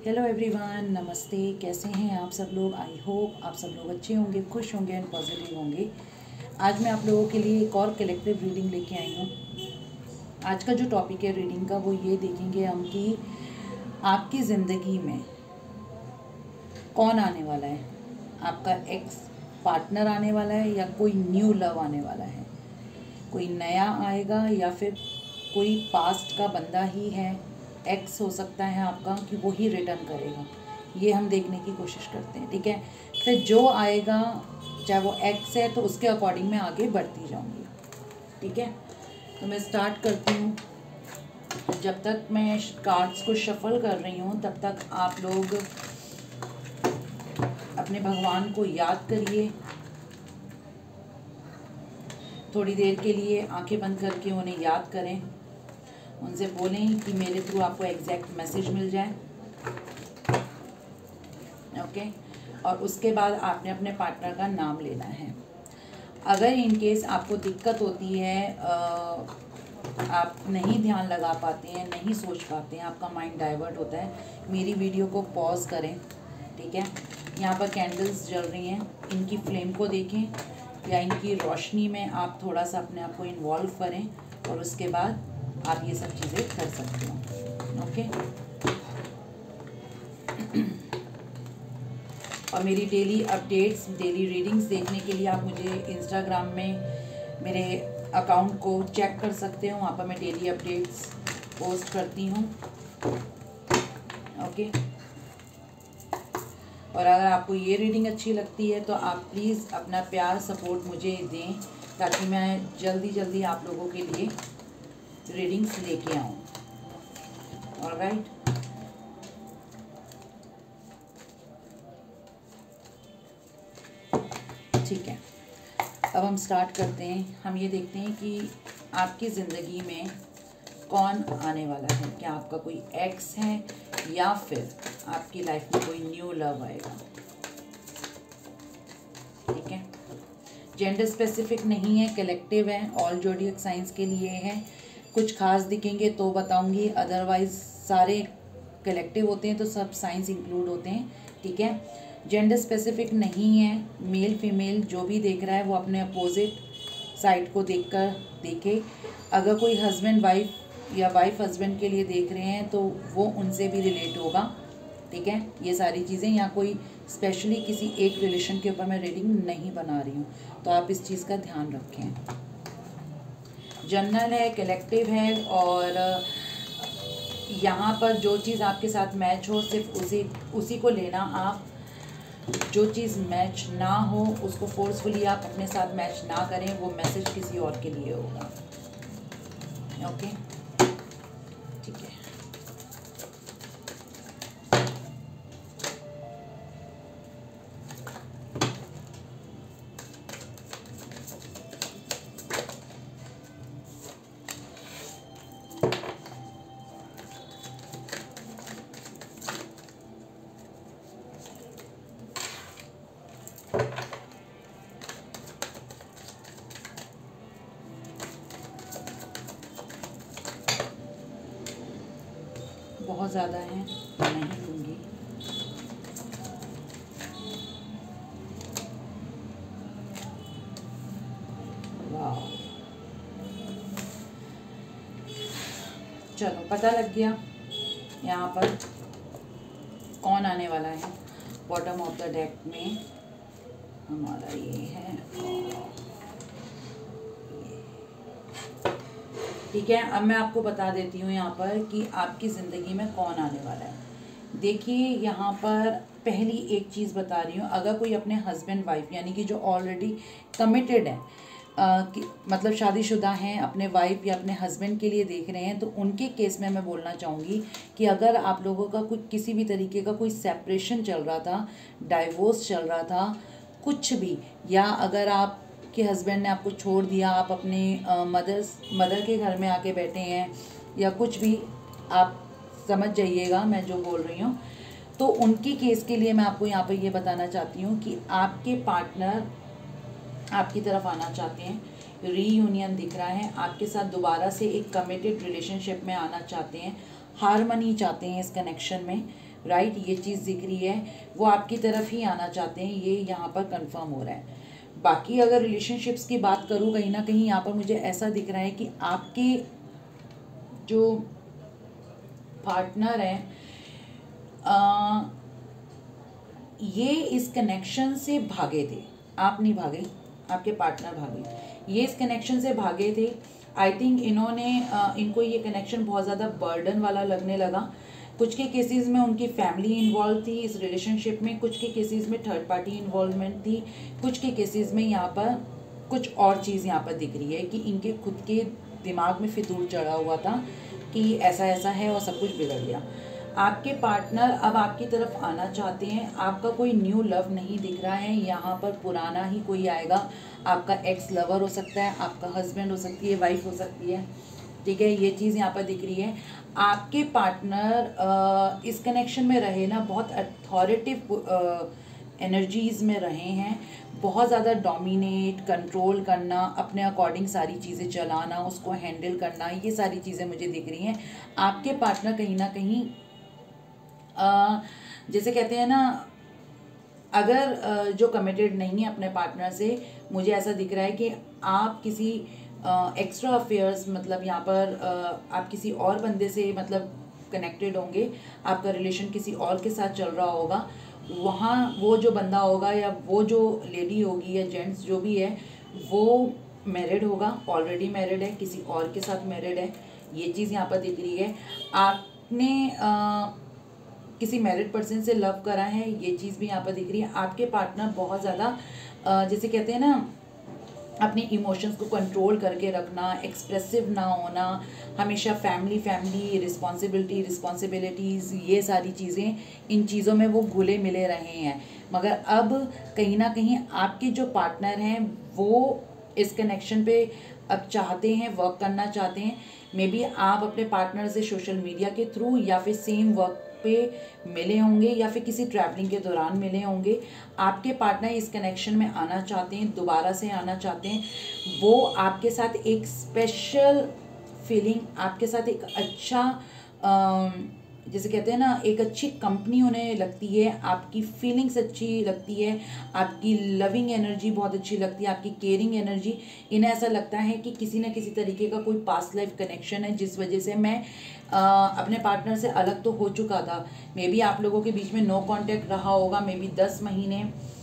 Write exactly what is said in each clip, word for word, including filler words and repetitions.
Hello everyone, नमस्ते। कैसे हैं आप सब लोग? आई होप आप सब लोग अच्छे होंगे, खुश होंगे एंड पॉजिटिव होंगे। आज मैं आप लोगों के लिए एक और कलेक्टिव रीडिंग लेके आई हूँ। आज का जो टॉपिक है रीडिंग का वो ये देखेंगे हम कि आपकी ज़िंदगी में कौन आने वाला है। आपका एक्स पार्टनर आने वाला है या कोई न्यू लव आने वाला है, कोई नया आएगा या फिर कोई पास्ट का बंदा ही है, एक्स हो सकता है आपका, कि वो ही रिटर्न करेगा। ये हम देखने की कोशिश करते हैं, ठीक है। फिर जो आएगा, चाहे वो एक्स है, तो उसके अकॉर्डिंग मैं आगे बढ़ती जाऊंगी, ठीक है। तो मैं स्टार्ट करती हूँ। जब तक मैं कार्ड्स को शफल कर रही हूँ तब तक आप लोग अपने भगवान को याद करिए। थोड़ी देर के लिए आंखें बंद करके उन्हें याद करें, उनसे बोलें कि मेरे थ्रू आपको एग्जैक्ट मैसेज मिल जाए, ओके। और उसके बाद आपने अपने पार्टनर का नाम लेना है। अगर इन केस आपको दिक्कत होती है, आप नहीं ध्यान लगा पाते हैं, नहीं सोच पाते हैं, आपका माइंड डाइवर्ट होता है, मेरी वीडियो को पॉज करें, ठीक है। यहाँ पर कैंडल्स जल रही हैं, इनकी फ्लेम को देखें या इनकी रोशनी में आप थोड़ा सा अपने आप को इन्वॉल्व करें और उसके बाद आप ये सब चीज़ें कर सकते हो, ओके। और मेरी डेली अपडेट्स, डेली रीडिंग्स देखने के लिए आप मुझे इंस्टाग्राम में मेरे अकाउंट को चेक कर सकते हो। वहाँ पर मैं डेली अपडेट्स पोस्ट करती हूँ, ओके। और अगर आपको ये रीडिंग अच्छी लगती है तो आप प्लीज़ अपना प्यार सपोर्ट मुझे दें, ताकि मैं जल्दी जल्दी आप लोगों के लिए रीडिंग्स लेके आऊँ, ऑलराइट। ठीक है, अब हम स्टार्ट करते हैं। हम ये देखते हैं कि आपकी ज़िंदगी में कौन आने वाला है। क्या आपका कोई एक्स है या फिर आपकी लाइफ में कोई न्यू लव आएगा, ठीक है। जेंडर स्पेसिफिक नहीं है, कलेक्टिव है, ऑल ज़ोडिएक साइंस के लिए है। कुछ खास दिखेंगे तो बताऊंगी, अदरवाइज सारे कलेक्टिव होते हैं तो सब साइंस इंक्लूड होते हैं, ठीक है। जेंडर स्पेसिफिक नहीं है, मेल फीमेल जो भी देख रहा है वो अपने अपोजिट साइड को देखकर देखे। अगर कोई हस्बैंड वाइफ या वाइफ हस्बैंड के लिए देख रहे हैं तो वो उनसे भी रिलेट होगा, ठीक है। ये सारी चीज़ें, यहाँ कोई स्पेशली किसी एक रिलेशन के ऊपर मैं रीडिंग नहीं बना रही हूँ, तो आप इस चीज़ का ध्यान रखें। जनरल है, कलेक्टिव है, और यहाँ पर जो चीज़ आपके साथ मैच हो सिर्फ उसी उसी को लेना आप। जो चीज़ मैच ना हो उसको फोर्सफुली आप अपने साथ मैच ना करें, वो मैसेज किसी और के लिए होगा, ओके, ठीक है। बहुत ज़्यादा है, नहीं लूँगी। वाह, चलो पता लग गया यहाँ पर कौन आने वाला है। बॉटम ऑफ द डेक में हमारा ये है, ठीक है। अब मैं आपको बता देती हूँ यहाँ पर कि आपकी ज़िंदगी में कौन आने वाला है। देखिए यहाँ पर पहली एक चीज़ बता रही हूँ, अगर कोई अपने हस्बैंड वाइफ यानी कि जो ऑलरेडी कमिटेड है, आ, कि मतलब शादीशुदा हैं, अपने वाइफ या अपने हस्बैंड के लिए देख रहे हैं, तो उनके केस में मैं बोलना चाहूँगी कि अगर आप लोगों का कोई किसी भी तरीके का कोई सेपरेशन चल रहा था, डाइवोर्स चल रहा था, कुछ भी, या अगर आप कि हस्बैंड ने आपको छोड़ दिया, आप अपने मदर्स मदर के घर में आके बैठे हैं, या कुछ भी, आप समझ जाइएगा मैं जो बोल रही हूँ, तो उनके केस के लिए मैं आपको यहाँ पर ये बताना चाहती हूँ कि आपके पार्टनर आपकी तरफ आना चाहते हैं। रीयूनियन दिख रहा है, आपके साथ दोबारा से एक कमिटेड रिलेशनशिप में आना चाहते हैं, हार्मनी चाहते हैं इस कनेक्शन में, राइट, ये चीज़ दिख रही है, वो आपकी तरफ ही आना चाहते हैं, ये यहाँ पर कंफर्म हो रहा है। बाकी अगर रिलेशनशिप्स की बात करूँ, कहीं ना कहीं यहाँ पर मुझे ऐसा दिख रहा है कि आपके जो पार्टनर हैं आ, ये इस कनेक्शन से भागे थे, आप नहीं भागे, आपके पार्टनर भागे, ये इस कनेक्शन से भागे थे। आई थिंक इन्होंने uh, इनको ये कनेक्शन बहुत ज़्यादा बर्डन वाला लगने लगा। कुछ के केसेस में उनकी फैमिली इन्वॉल्व थी इस रिलेशनशिप में, कुछ के केसेस में थर्ड पार्टी इन्वॉल्वमेंट थी, कुछ के केसेस में यहाँ पर कुछ और चीज़ यहाँ पर दिख रही है कि इनके खुद के दिमाग में फितूर चढ़ा हुआ था कि ऐसा ऐसा है और सब कुछ बिगड़ गया। आपके पार्टनर अब आपकी तरफ आना चाहते हैं, आपका कोई न्यू लव नहीं दिख रहा है यहाँ पर, पुराना ही कोई आएगा। आपका एक्स लवर हो सकता है, आपका हस्बैंड हो सकती है, वाइफ हो सकती है, ठीक है, ये चीज़ यहाँ पर दिख रही है। आपके पार्टनर इस कनेक्शन में रहे ना, बहुत अथॉरिटिव एनर्जीज़ में रहे हैं, बहुत ज़्यादा डोमिनेट, कंट्रोल करना, अपने अकॉर्डिंग सारी चीज़ें चलाना, उसको हैंडल करना, ये सारी चीज़ें मुझे दिख रही हैं। आपके पार्टनर कहीं ना कहीं आ, जैसे कहते हैं ना, अगर जो कमिटेड नहीं है अपने पार्टनर से, मुझे ऐसा दिख रहा है कि आप किसी एक्स्ट्रा अफेयर्स, मतलब यहाँ पर आ, आप किसी और बंदे से मतलब कनेक्टेड होंगे, आपका रिलेशन किसी और के साथ चल रहा होगा। वहाँ वो जो बंदा होगा या वो जो लेडी होगी या जेंट्स जो भी है, वो मैरिड होगा, ऑलरेडी मैरिड है, किसी और के साथ मैरिड है, ये चीज़ यहाँ पर दिख रही है। आपने आ, किसी मैरिड पर्सन से लव करा है, ये चीज़ भी यहाँ पर दिख रही है। आपके पार्टनर बहुत ज़्यादा जैसे कहते हैं ना, अपने इमोशंस को कंट्रोल करके रखना, एक्सप्रेसिव ना होना, हमेशा फैमिली फैमिली रिस्पॉन्सिबिलिटी रिस्पॉन्सिबिलिटीज़ ये सारी चीज़ें, इन चीज़ों में वो घुले मिले रहे हैं। मगर अब कहीं ना कहीं आपके जो पार्टनर हैं वो इस कनेक्शन पे अब चाहते हैं, वर्क करना चाहते हैं। मे बी आप अपने पार्टनर से सोशल मीडिया के थ्रू या फिर सेम वर्क पे मिले होंगे या फिर किसी ट्रैवलिंग के दौरान मिले होंगे। आपके पार्टनर इस कनेक्शन में आना चाहते हैं, दोबारा से आना चाहते हैं। वो आपके साथ एक स्पेशल फीलिंग, आपके साथ एक अच्छा आ, जैसे कहते हैं ना, एक अच्छी कंपनी उन्हें लगती है, आपकी फीलिंग्स अच्छी लगती है, आपकी लविंग एनर्जी बहुत अच्छी लगती है, आपकी केयरिंग एनर्जी। इन्हें ऐसा लगता है कि किसी न किसी तरीके का कोई पास्ट लाइफ कनेक्शन है, जिस वजह से मैं आ, अपने पार्टनर से अलग तो हो चुका था। मे बी आप लोगों के बीच में नो कांटेक्ट रहा होगा, मे बी दस महीने,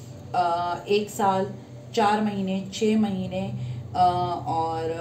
आ, एक साल, चार महीने, छः महीने आ, और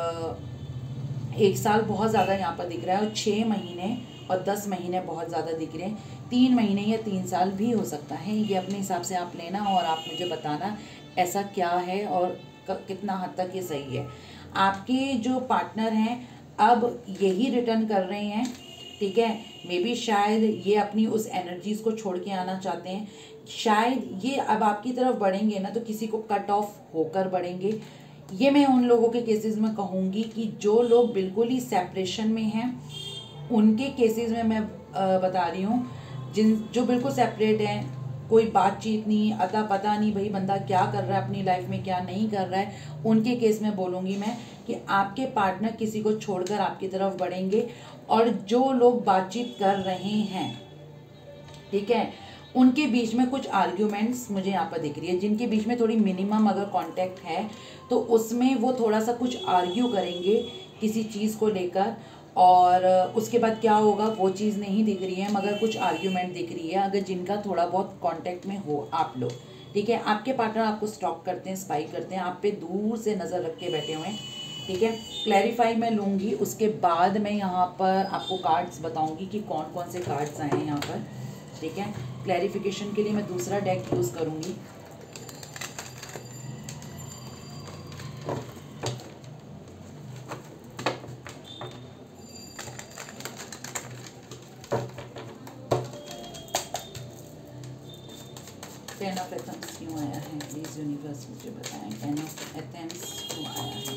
आ, एक साल बहुत ज़्यादा यहाँ पर दिख रहा है, और छः महीने और दस महीने बहुत ज़्यादा दिख रहे हैं। तीन महीने या तीन साल भी हो सकता है, ये अपने हिसाब से आप लेना और आप मुझे बताना ऐसा क्या है और कितना हद तक ये सही है। आपके जो पार्टनर हैं अब यही रिटर्न कर रहे हैं, ठीक है। मे बी शायद ये अपनी उस एनर्जीज़ को छोड़ के आना चाहते हैं, शायद ये अब आपकी तरफ बढ़ेंगे ना तो किसी को कट ऑफ होकर बढ़ेंगे। ये मैं उन लोगों के केसेस में कहूँगी कि जो लोग बिल्कुल ही सेपरेशन में हैं, उनके केसेस में मैं बता रही हूँ, जिन जो बिल्कुल सेपरेट हैं, कोई बातचीत नहीं, अता पता नहीं भाई बंदा क्या कर रहा है अपनी लाइफ में, क्या नहीं कर रहा है, उनके केस में बोलूँगी मैं कि आपके पार्टनर किसी को छोड़कर आपकी तरफ बढ़ेंगे। और जो लोग बातचीत कर रहे हैं, ठीक है, उनके बीच में कुछ आर्ग्यूमेंट्स मुझे यहाँ पर दिख रही है। जिनके बीच में थोड़ी मिनिमम अगर कांटेक्ट है तो उसमें वो थोड़ा सा कुछ आर्ग्यू करेंगे किसी चीज़ को लेकर, और उसके बाद क्या होगा वो चीज़ नहीं दिख रही है, मगर कुछ आर्ग्यूमेंट दिख रही है अगर जिनका थोड़ा बहुत कांटेक्ट में हो आप लोग, ठीक है। आपके पार्टनर आपको स्टॉक करते हैं, स्पाई करते हैं, आप पे दूर से नज़र रख के बैठे हुए हैं, ठीक है। क्लैरिफाई मैं लूँगी, उसके बाद मैं यहाँ पर आपको कार्ड्स बताऊँगी कि कौन कौन से कार्ड्स आए हैं यहाँ पर, ठीक है। क्लैरिफिकेशन के लिए मैं दूसरा डेक यूज़ करूँगी। टेन ऑफ एथेंस क्यों आया है, प्लीज यूनिवर्स मुझे बताएं, टेन ऑफ एथेंस क्यों आया है।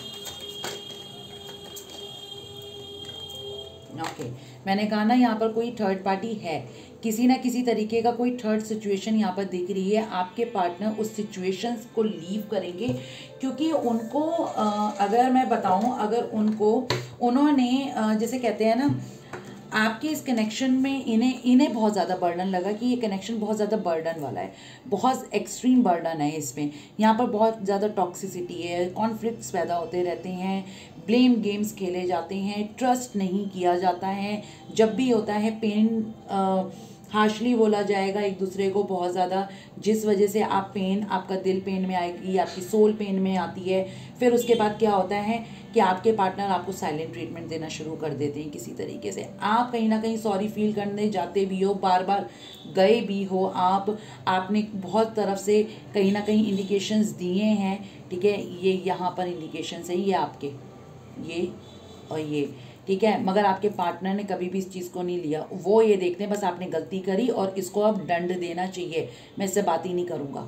Okay okay. मैंने कहा ना यहाँ पर कोई थर्ड पार्टी है, किसी ना किसी तरीके का कोई थर्ड सिचुएशन यहाँ पर दिख रही है। आपके पार्टनर उस सिचुएशन को लीव करेंगे क्योंकि उनको अगर मैं बताऊँ, अगर उनको उन्होंने जैसे कहते हैं ना, आपके इस कनेक्शन में इन्हें इन्हें बहुत ज़्यादा बर्डन लगा कि ये कनेक्शन बहुत ज़्यादा बर्डन वाला है, बहुत एक्सट्रीम बर्डन है इसमें। यहाँ पर बहुत ज़्यादा टॉक्सिसिटी है, कॉन्फ्लिक्ट्स पैदा होते रहते हैं, ब्लेम गेम्स खेले जाते हैं, ट्रस्ट नहीं किया जाता है, जब भी होता है पेन हार्शली बोला जाएगा एक दूसरे को बहुत ज़्यादा, जिस वजह से आप पेन, आपका दिल पेन में आएगी, आपकी सोल पेन में आती है। फिर उसके बाद क्या होता है कि आपके पार्टनर आपको साइलेंट ट्रीटमेंट देना शुरू कर देते हैं किसी तरीके से। आप कहीं ना कहीं सॉरी फील करने जाते भी हो, बार बार गए भी हो आप, आपने बहुत तरफ से कहीं ना कहीं इंडिकेशंस दिए हैं, ठीक है, ये यहाँ पर इंडिकेशंस है, ये आपके ये और ये, ठीक है, मगर आपके पार्टनर ने कभी भी इस चीज़ को नहीं लिया। वो ये देखते हैं बस आपने गलती करी और इसको अब दंड देना चाहिए, मैं इससे बात ही नहीं करूँगा,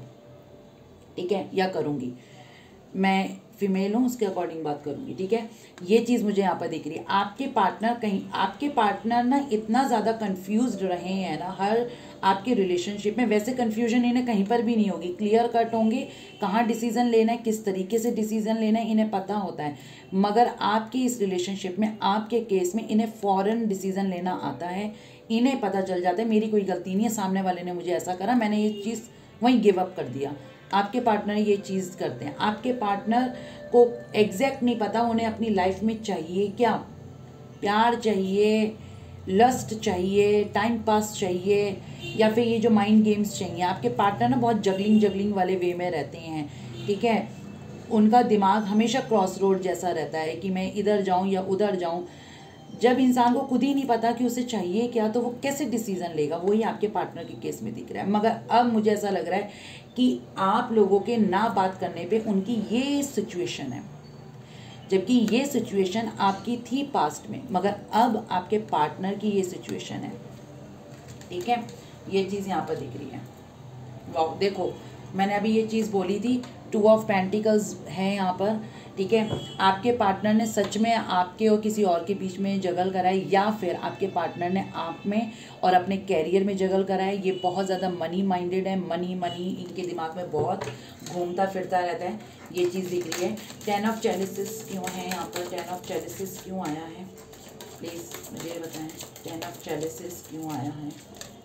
ठीक है, या करूँगी, मैं फीमेल हूँ उसके अकॉर्डिंग बात करूँगी, ठीक है। ये चीज़ मुझे यहाँ पर दिख रही है। आपके पार्टनर कहीं आपके पार्टनर ना इतना ज़्यादा कंफ्यूज्ड रहे हैं ना हर आपके रिलेशनशिप में, वैसे कंफ्यूजन इन्हें कहीं पर भी नहीं होगी, क्लियर कट होंगे, कहाँ डिसीज़न लेना है, किस तरीके से डिसीज़न लेना है, इन्हें पता होता है। मगर आपके इस रिलेशनशिप में, आपके केस में इन्हें फ़ौरन डिसीज़न लेना आता है, इन्हें पता चल जाता है मेरी कोई गलती नहीं है, सामने वाले ने मुझे ऐसा करा, मैंने ये चीज़ वहीं गिव अप कर दिया। आपके पार्टनर ये चीज़ करते हैं। आपके पार्टनर को एग्जैक्ट नहीं पता उन्हें अपनी लाइफ में चाहिए क्या, प्यार चाहिए, लस्ट चाहिए, टाइम पास चाहिए, या फिर ये जो माइंड गेम्स चाहिए। आपके पार्टनर ना बहुत जगलिंग जगलिंग वाले वे में रहते हैं, ठीक है, उनका दिमाग हमेशा क्रॉस रोड जैसा रहता है कि मैं इधर जाऊं या उधर जाऊं। जब इंसान को खुद ही नहीं पता कि उसे चाहिए क्या, तो वो कैसे डिसीजन लेगा, वही आपके पार्टनर के केस में दिख रहा है। मगर अब मुझे ऐसा लग रहा है कि आप लोगों के ना बात करने पे उनकी ये सिचुएशन है, जबकि ये सिचुएशन आपकी थी पास्ट में, मगर अब आपके पार्टनर की ये सिचुएशन है, ठीक है। ये चीज़ यहाँ पर दिख रही है। वाह, देखो मैंने अभी ये चीज़ बोली थी, टू ऑफ पेंटिकल्स है यहाँ पर, ठीक है। आपके पार्टनर ने सच में आपके और किसी और के बीच में जगल कराई, या फिर आपके पार्टनर ने आप में और अपने कैरियर में जगल कराया। ये बहुत ज़्यादा मनी माइंडेड है, मनी मनी इनके दिमाग में बहुत घूमता फिरता रहता है, ये चीज़ दिख रही है। टेन ऑफ चैलिसेस क्यों है यहाँ पर, टेन ऑफ चैलिसेस क्यों आया है, प्लीज़ मुझे बताएं, टेन ऑफ चैलिसेस क्यों आया है।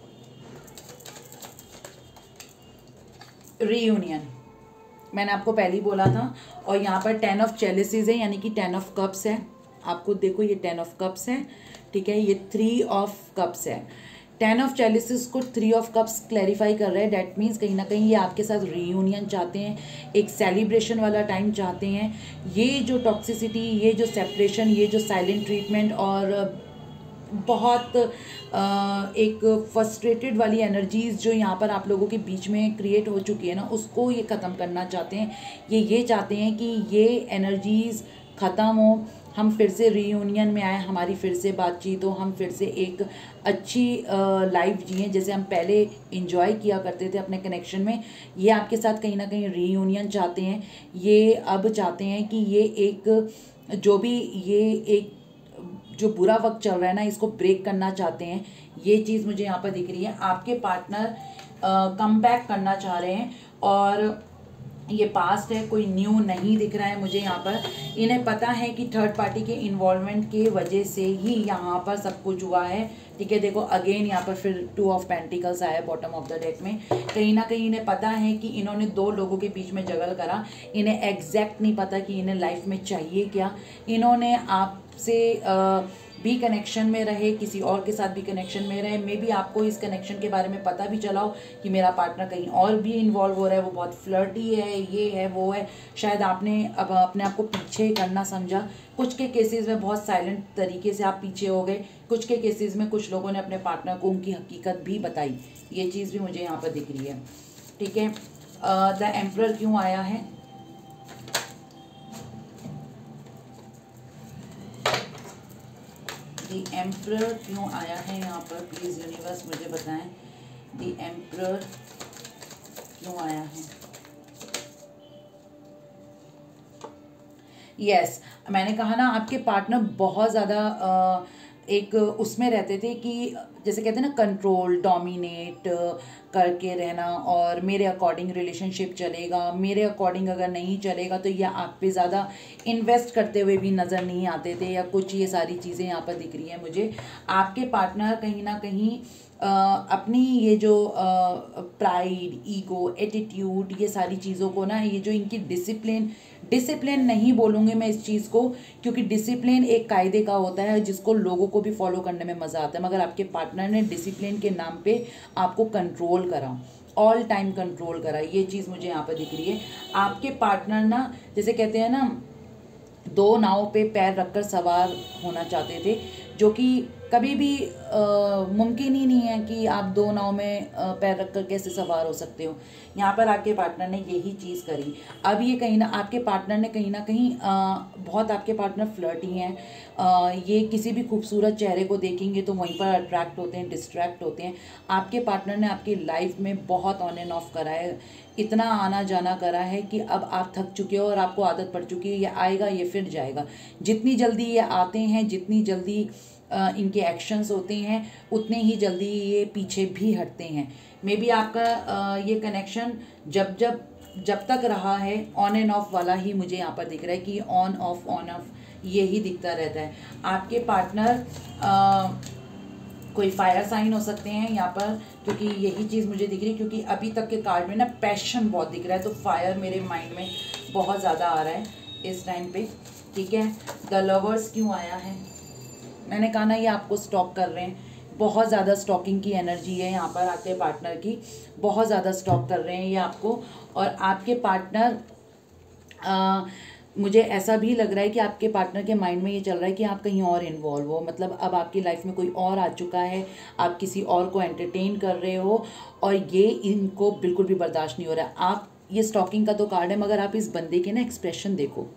रीयूनियन मैंने आपको पहले ही बोला था, और यहाँ पर टेन ऑफ चैलिसेस है, यानी कि टेन ऑफ कप्स है। आपको देखो ये टेन ऑफ कप्स है, ठीक है, ये थ्री ऑफ कप्स है। टेन ऑफ चैलिसेस को थ्री ऑफ कप्स क्लैरिफाई कर रहे हैं, डैट मीन्स कहीं ना कहीं ये आपके साथ रीयूनियन चाहते हैं, एक सेलिब्रेशन वाला टाइम चाहते हैं। ये जो टॉक्सिसिटी, ये जो सेपरेशन, ये जो साइलेंट ट्रीटमेंट और बहुत एक फ्रस्ट्रेटेड वाली एनर्जीज़ जो यहाँ पर आप लोगों के बीच में क्रिएट हो चुकी है ना, उसको ये ख़त्म करना चाहते हैं। ये ये चाहते हैं कि ये एनर्जीज़ ख़त्म हो, हम फिर से रीयूनियन में आए, हमारी फिर से बातचीत हो, हम फिर से एक अच्छी लाइफ जिएं जैसे हम पहले इंजॉय किया करते थे अपने कनेक्शन में। ये आपके साथ कहीं ना कहीं रीयूनियन चाहते हैं। ये अब चाहते हैं कि ये एक जो भी ये एक जो बुरा वक्त चल रहा है ना, इसको ब्रेक करना चाहते हैं। ये चीज़ मुझे यहाँ पर दिख रही है। आपके पार्टनर कम बैक करना चाह रहे हैं, और ये पास्ट है, कोई न्यू नहीं दिख रहा है मुझे यहाँ पर। इन्हें पता है कि थर्ड पार्टी के इन्वॉल्वमेंट के वजह से ही यहाँ पर सब कुछ हुआ है, ठीक है। देखो अगेन यहाँ पर फिर टू ऑफ पेंटिकल्स आया बॉटम ऑफ द डेक में। कहीं ना कहीं इन्हें पता है कि इन्होंने दो लोगों के बीच में जगल करा, इन्हें एग्जैक्ट नहीं पता कि इन्हें लाइफ में चाहिए क्या। इन्होंने आपसे भी कनेक्शन में रहे, किसी और के साथ भी कनेक्शन में रहे, मे बी आपको इस कनेक्शन के बारे में पता भी चला हो कि मेरा पार्टनर कहीं और भी इन्वॉल्व हो रहा है, वो बहुत फ्लर्टी है, ये है वो है। शायद आपने अब अपने आप को पीछे करना समझा। कुछ के केसेस में बहुत साइलेंट तरीके से आप पीछे हो गए, कुछ के केसेस में कुछ लोगों ने अपने पार्टनर को उनकी हकीकत भी बताई। ये चीज़ भी मुझे यहाँ पर दिख रही है, ठीक है। द एम्परर क्यों आया है, दी एम्परर क्यों आया है यहाँ पर, प्लीज़ यूनिवर्स मुझे बताएं, दी एम्परर क्यों आया है। यस yes, मैंने कहा ना आपके पार्टनर बहुत ज़्यादा एक उसमें रहते थे कि जैसे कहते हैं ना कंट्रोल डोमिनेट करके रहना, और मेरे अकॉर्डिंग रिलेशनशिप चलेगा, मेरे अकॉर्डिंग अगर नहीं चलेगा तो ये आप पे ज़्यादा इन्वेस्ट करते हुए भी नज़र नहीं आते थे, या कुछ ये सारी चीज़ें यहाँ पर दिख रही हैं मुझे। आपके पार्टनर कहीं ना कहीं आ, अपनी ये जो प्राइड, ईगो, एटीट्यूड, ये सारी चीज़ों को ना, ये जो इनकी डिसिप्लिन डिसिप्लिन नहीं बोलूँगी मैं इस चीज़ को, क्योंकि डिसिप्लिन एक कायदे का होता है जिसको लोगों को भी फॉलो करने में मज़ा आता है, मगर आपके पार्टनर ने डिसिप्लिन के नाम पे आपको कंट्रोल करा, ऑल टाइम कंट्रोल करा। ये चीज़ मुझे यहाँ पर दिख रही है। आपके पार्टनर ना, जैसे कहते हैं ना, दो नाव पे पैर रखकर सवार होना चाहते थे, जो कि कभी भी मुमकिन ही नहीं है कि आप दो नाव में आ, पैर रखकर कैसे सवार हो सकते हो। यहाँ पर आपके पार्टनर ने यही चीज़ करी। अब ये कहीं ना आपके पार्टनर ने कहीं ना कहीं आ, बहुत आपके पार्टनर फ्लर्टी हैं। आ, ये किसी भी खूबसूरत चेहरे को देखेंगे तो वहीं पर अट्रैक्ट होते हैं, डिस्ट्रैक्ट होते हैं। आपके पार्टनर ने आपकी लाइफ में बहुत ऑन एंड ऑफ करा है, इतना आना जाना करा है कि अब आप थक चुके हो और आपको आदत पड़ चुकी है, ये आएगा ये फिर जाएगा। जितनी जल्दी ये आते हैं, जितनी जल्दी Uh, इनके एक्शंस होते हैं, उतने ही जल्दी ये पीछे भी हटते हैं। मे बी आपका uh, ये कनेक्शन जब जब जब तक रहा है ऑन एंड ऑफ वाला ही मुझे यहाँ पर दिख रहा है कि ऑन ऑफ ऑन ऑफ यही दिखता रहता है। आपके पार्टनर uh, कोई फायर साइन हो सकते हैं यहाँ पर, क्योंकि यही चीज़ मुझे दिख रही है, क्योंकि अभी तक के कार्ड में ना पैशन बहुत दिख रहा है, तो फायर मेरे माइंड में बहुत ज़्यादा आ रहा है इस टाइम पे। ठीक है, द लवर्स क्यों आया है? मैंने कहा ना, ये आपको स्टॉक कर रहे हैं, बहुत ज़्यादा स्टॉकिंग की एनर्जी है यहाँ पर आपके पार्टनर की, बहुत ज़्यादा स्टॉक कर रहे हैं ये आपको। और आपके पार्टनर आ, मुझे ऐसा भी लग रहा है कि आपके पार्टनर के माइंड में ये चल रहा है कि आप कहीं और इन्वॉल्व हो, मतलब अब आपकी लाइफ में कोई और आ चुका है, आप किसी और को एंटरटेन कर रहे हो, और ये इनको बिल्कुल भी बर्दाश्त नहीं हो रहा है। आप, ये स्टॉकिंग का तो कार्ड है, मगर आप इस बंदे के ना एक्सप्रेशन देखो,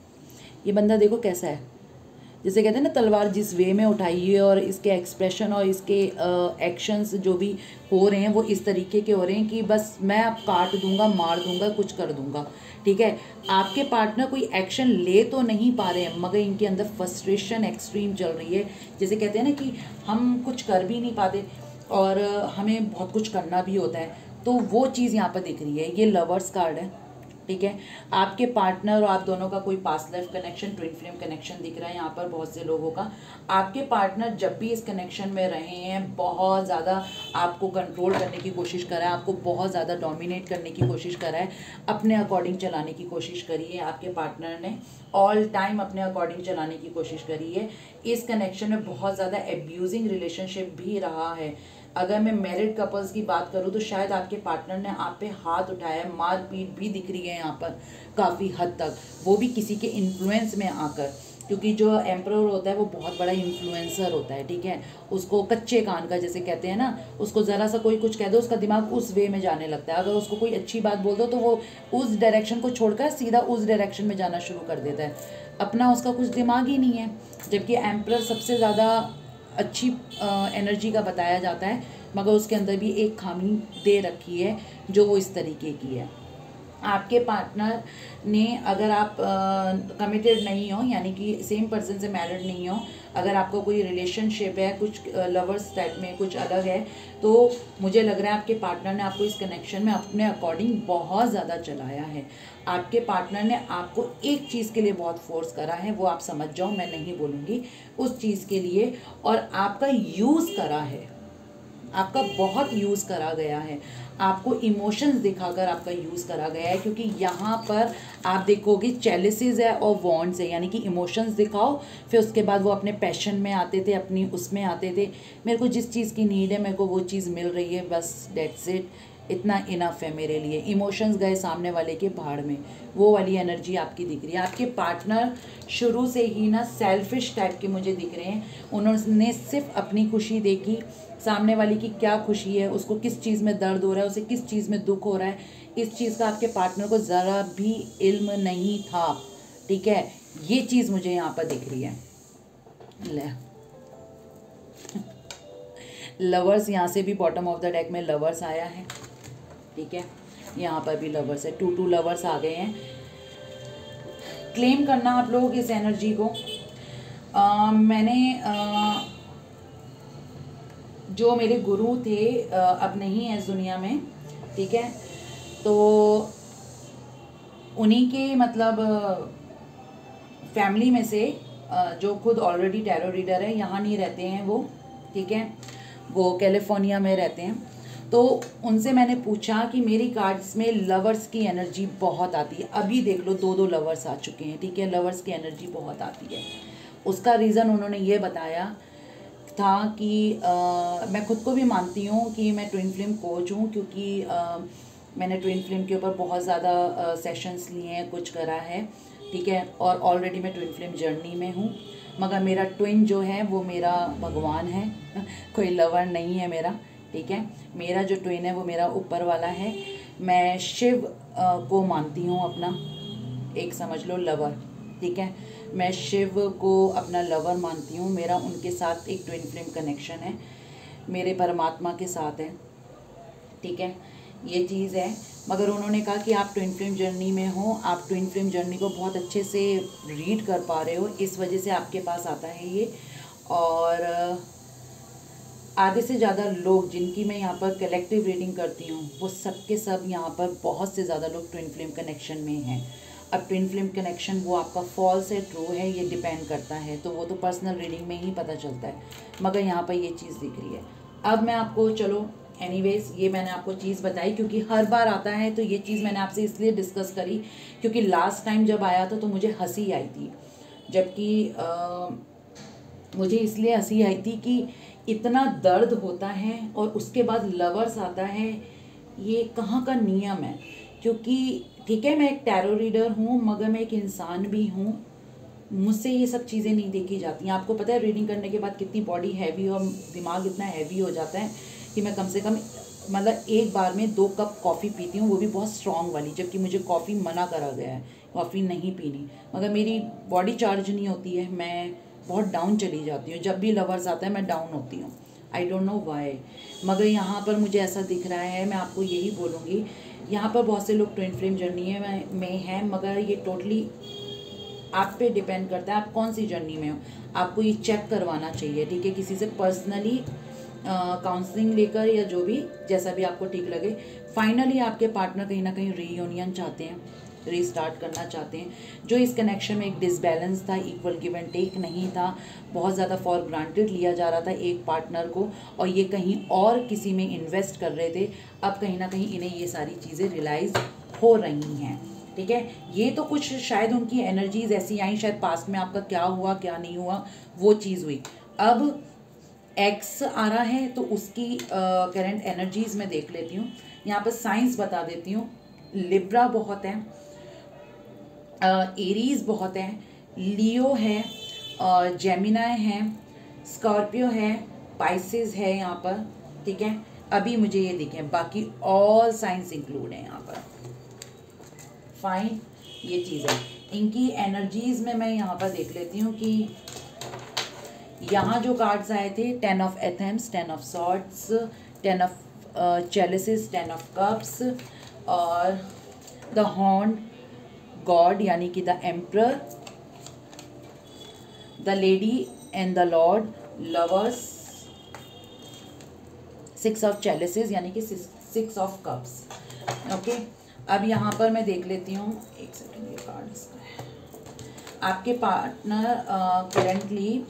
ये बंदा देखो कैसा है, जैसे कहते हैं ना तलवार जिस वे में उठाई है, और इसके एक्सप्रेशन और इसके एक्शंस जो भी हो रहे हैं वो इस तरीके के हो रहे हैं कि बस मैं अब काट दूंगा, मार दूंगा, कुछ कर दूंगा। ठीक है, आपके पार्टनर कोई एक्शन ले तो नहीं पा रहे हैं, मगर इनके अंदर फ्रस्ट्रेशन एक्सट्रीम चल रही है। जैसे कहते हैं ना कि हम कुछ कर भी नहीं पाते और हमें बहुत कुछ करना भी होता है, तो वो चीज़ यहाँ पर दिख रही है। ये लवर्स कार्ड है। ठीक है, आपके पार्टनर और आप दोनों का कोई past life connection, twin flame connection दिख रहा है यहाँ पर बहुत से लोगों का। आपके पार्टनर जब भी इस कनेक्शन में रहे हैं, बहुत ज़्यादा आपको कंट्रोल करने की कोशिश करा है, आपको बहुत ज़्यादा डोमिनेट करने की कोशिश करा है, अपने अकॉर्डिंग चलाने की कोशिश करी है। आपके पार्टनर ने ऑल टाइम अपने अकॉर्डिंग चलाने की कोशिश करी है। इस कनेक्शन में बहुत ज़्यादा एब्यूजिंग रिलेशनशिप भी रहा है। अगर मैं मैरिड कपल्स की बात करूं तो शायद आपके पार्टनर ने आप पे हाथ उठाया है, मारपीट भी दिख रही है यहाँ पर काफ़ी हद तक, वो भी किसी के इन्फ्लुएंस में आकर, क्योंकि जो एम्परर होता है वो बहुत बड़ा इन्फ्लुएंसर होता है। ठीक है, उसको कच्चे कान का जैसे कहते हैं ना, उसको ज़रा सा कोई कुछ कह दो उसका दिमाग उस वे में जाने लगता है। अगर उसको कोई अच्छी बात बोल दो तो वो उस डायरेक्शन को छोड़कर सीधा उस डायरेक्शन में जाना शुरू कर देता है, अपना उसका कुछ दिमाग ही नहीं है। जबकि एम्परर सबसे ज़्यादा अच्छी एनर्जी का बताया जाता है, मगर उसके अंदर भी एक खामी दे रखी है जो वो इस तरीके की है। आपके पार्टनर ने, अगर आप कमिटेड नहीं हो, यानी कि सेम पर्सन से मैरिड नहीं हो, अगर आपका कोई रिलेशनशिप है, कुछ लवर्स टाइप में कुछ अलग है, तो मुझे लग रहा है आपके पार्टनर ने आपको इस कनेक्शन में अपने अकॉर्डिंग बहुत ज़्यादा चलाया है। आपके पार्टनर ने आपको एक चीज़ के लिए बहुत फोर्स करा है, वो आप समझ जाओ, मैं नहीं बोलूँगी उस चीज़ के लिए, और आपका यूज़ करा है, आपका बहुत यूज़ करा गया है, आपको इमोशंस दिखाकर आपका यूज़ करा गया है। क्योंकि यहाँ पर आप देखोगे चैलिसेस है और वॉन्ड्स है, यानी कि इमोशंस दिखाओ, फिर उसके बाद वो अपने पैशन में आते थे, अपनी उसमें आते थे, मेरे को जिस चीज़ की नीड है मेरे को वो चीज़ मिल रही है, बस डेट्स इट, इतना इनफ है मेरे लिए। इमोशंस गए सामने वाले के भाड़ में, वो वाली एनर्जी आपकी दिख रही है। आपके पार्टनर शुरू से ही ना सेल्फिश टाइप के मुझे दिख रहे हैं, उन्होंने सिर्फ अपनी खुशी देखी, सामने वाले की क्या खुशी है, उसको किस चीज़ में दर्द हो रहा है, उसे किस चीज़ में दुख हो रहा है, इस चीज़ का आपके पार्टनर को ज़रा भी इल्म नहीं था। ठीक है, ये चीज़ मुझे यहाँ पर दिख रही है। ले लवर्स, यहाँ से भी बॉटम ऑफ द डेक में लवर्स आया है। ठीक है, यहाँ पर भी लवर्स है, टू टू लवर्स आ गए हैं। क्लेम करना आप लोग इस एनर्जी को। आ, मैंने आ, जो मेरे गुरु थे अब नहीं है इस दुनिया में, ठीक है, तो उन्हीं के मतलब फैमिली में से जो खुद ऑलरेडी टैरो रीडर है, यहाँ नहीं रहते हैं वो, ठीक है, वो कैलिफोर्निया में रहते हैं। तो उनसे मैंने पूछा कि मेरी कार्ड्स में लवर्स की एनर्जी बहुत आती है, अभी देख लो दो दो लवर्स आ चुके हैं, ठीक है, लवर्स की एनर्जी बहुत आती है। उसका रीज़न उन्होंने ये बताया था कि आ, मैं खुद को भी मानती हूँ कि मैं ट्विन फ्लेम कोच हूँ, क्योंकि आ, मैंने ट्विन फ्लेम के ऊपर बहुत ज़्यादा सेशंस लिए हैं, कुछ करा है, ठीक है, और ऑलरेडी मैं ट्विन फ्लेम जर्नी में हूँ। मगर मेरा ट्विन जो है वो मेरा भगवान है, कोई लवर नहीं है मेरा, ठीक है। मेरा जो ट्विन है वो मेरा ऊपर वाला है। मैं शिव आ, को मानती हूँ अपना, एक समझ लो लवर, ठीक है, मैं शिव को अपना लवर मानती हूँ। मेरा उनके साथ एक ट्विन फ्लेम कनेक्शन है, मेरे परमात्मा के साथ है, ठीक है, ये चीज़ है। मगर उन्होंने कहा कि आप ट्विन फ्लेम जर्नी में हो, आप ट्विन फ्लेम जर्नी को बहुत अच्छे से रीड कर पा रहे हो, इस वजह से आपके पास आता है ये। और आधे से ज़्यादा लोग जिनकी मैं यहाँ पर कलेक्टिव रीडिंग करती हूँ, वो सब के सब यहाँ पर बहुत से ज़्यादा लोग ट्विन फ्लेम कनेक्शन में हैं। अब ट्विन फ्लेम कनेक्शन वो आपका फॉल्स है ट्रू है, ये डिपेंड करता है, तो वो तो पर्सनल रीडिंग में ही पता चलता है, मगर यहाँ पर ये चीज़ दिख रही है। अब मैं आपको, चलो एनीवेज, ये मैंने आपको चीज़ बताई क्योंकि हर बार आता है, तो ये चीज़ मैंने आपसे इसलिए डिस्कस करी क्योंकि लास्ट टाइम जब आया था तो मुझे हंसी आई थी, जबकि मुझे इसलिए हंसी आई थी कि इतना दर्द होता है और उसके बाद लवर्स आता है, ये कहाँ का नियम है। क्योंकि ठीक है, मैं एक टैरो रीडर हूँ, मगर मैं एक इंसान भी हूँ, मुझसे ये सब चीज़ें नहीं देखी जाती हैं। आपको पता है रीडिंग करने के बाद कितनी बॉडी हैवी और दिमाग इतना हैवी हो जाता है कि मैं कम से कम मतलब एक बार में दो कप कॉफ़ी पीती हूँ, वो भी बहुत स्ट्रॉन्ग वाली, जबकि मुझे कॉफ़ी मना करा गया है, कॉफ़ी नहीं पीनी, मगर मेरी बॉडी चार्ज नहीं होती है, मैं बहुत डाउन चली जाती हूँ। जब भी लवर्स आता है मैं डाउन होती हूँ, आई डोंट नो वाई। मगर यहाँ पर मुझे ऐसा दिख रहा है, मैं आपको यही बोलूँगी, यहाँ पर बहुत से लोग ट्विन फ्लेम जर्नी है में हैं, मगर ये टोटली आप पे डिपेंड करता है आप कौन सी जर्नी में हो। आपको ये चेक करवाना चाहिए, ठीक है, किसी से पर्सनली काउंसलिंग लेकर या जो भी, जैसा भी आपको ठीक लगे। फाइनली आपके पार्टनर कहीं ना कहीं रीयूनियन चाहते हैं, रीस्टार्ट करना चाहते हैं। जो इस कनेक्शन में एक डिसबैलेंस था, इक्वल गिव एंड टेक नहीं था, बहुत ज़्यादा फॉर ग्रांटेड लिया जा रहा था एक पार्टनर को, और ये कहीं और किसी में इन्वेस्ट कर रहे थे। अब कहीं ना कहीं इन्हें ये सारी चीज़ें रियलाइज़ हो रही हैं, ठीक है। ये तो कुछ शायद उनकी एनर्जीज ऐसी आई, शायद पास्ट में आपका क्या हुआ क्या नहीं हुआ वो चीज़ हुई। अब एक्स आ रहा है तो उसकी करंट एनर्जीज में देख लेती हूँ, यहाँ पर साइंस बता देती हूँ। लिब्रा बहुत है, एरीज बहुत है, लियो है, और जेमिनाई है, स्कॉर्पियो है, पाइसेस है यहाँ पर, ठीक है। अभी मुझे ये दिखे, बाकी ऑल साइंस इंक्लूड है यहाँ पर। फाइन, ये चीज़ है। इनकी एनर्जीज में मैं यहाँ पर देख लेती हूँ कि यहाँ जो कार्ड्स आए थे, ten of Athens, ten of swords, ten of chalices, ten of cups, और द हॉर्न गॉड यानी कि the emperor, the lady and the lord, lovers, six of chalices यानी कि सिक्स ऑफ कप्स, ओके। अब यहाँ पर मैं देख लेती हूँ, एक सेकंड, ये कार्ड इसका है। आपके पार्टनर करेंटली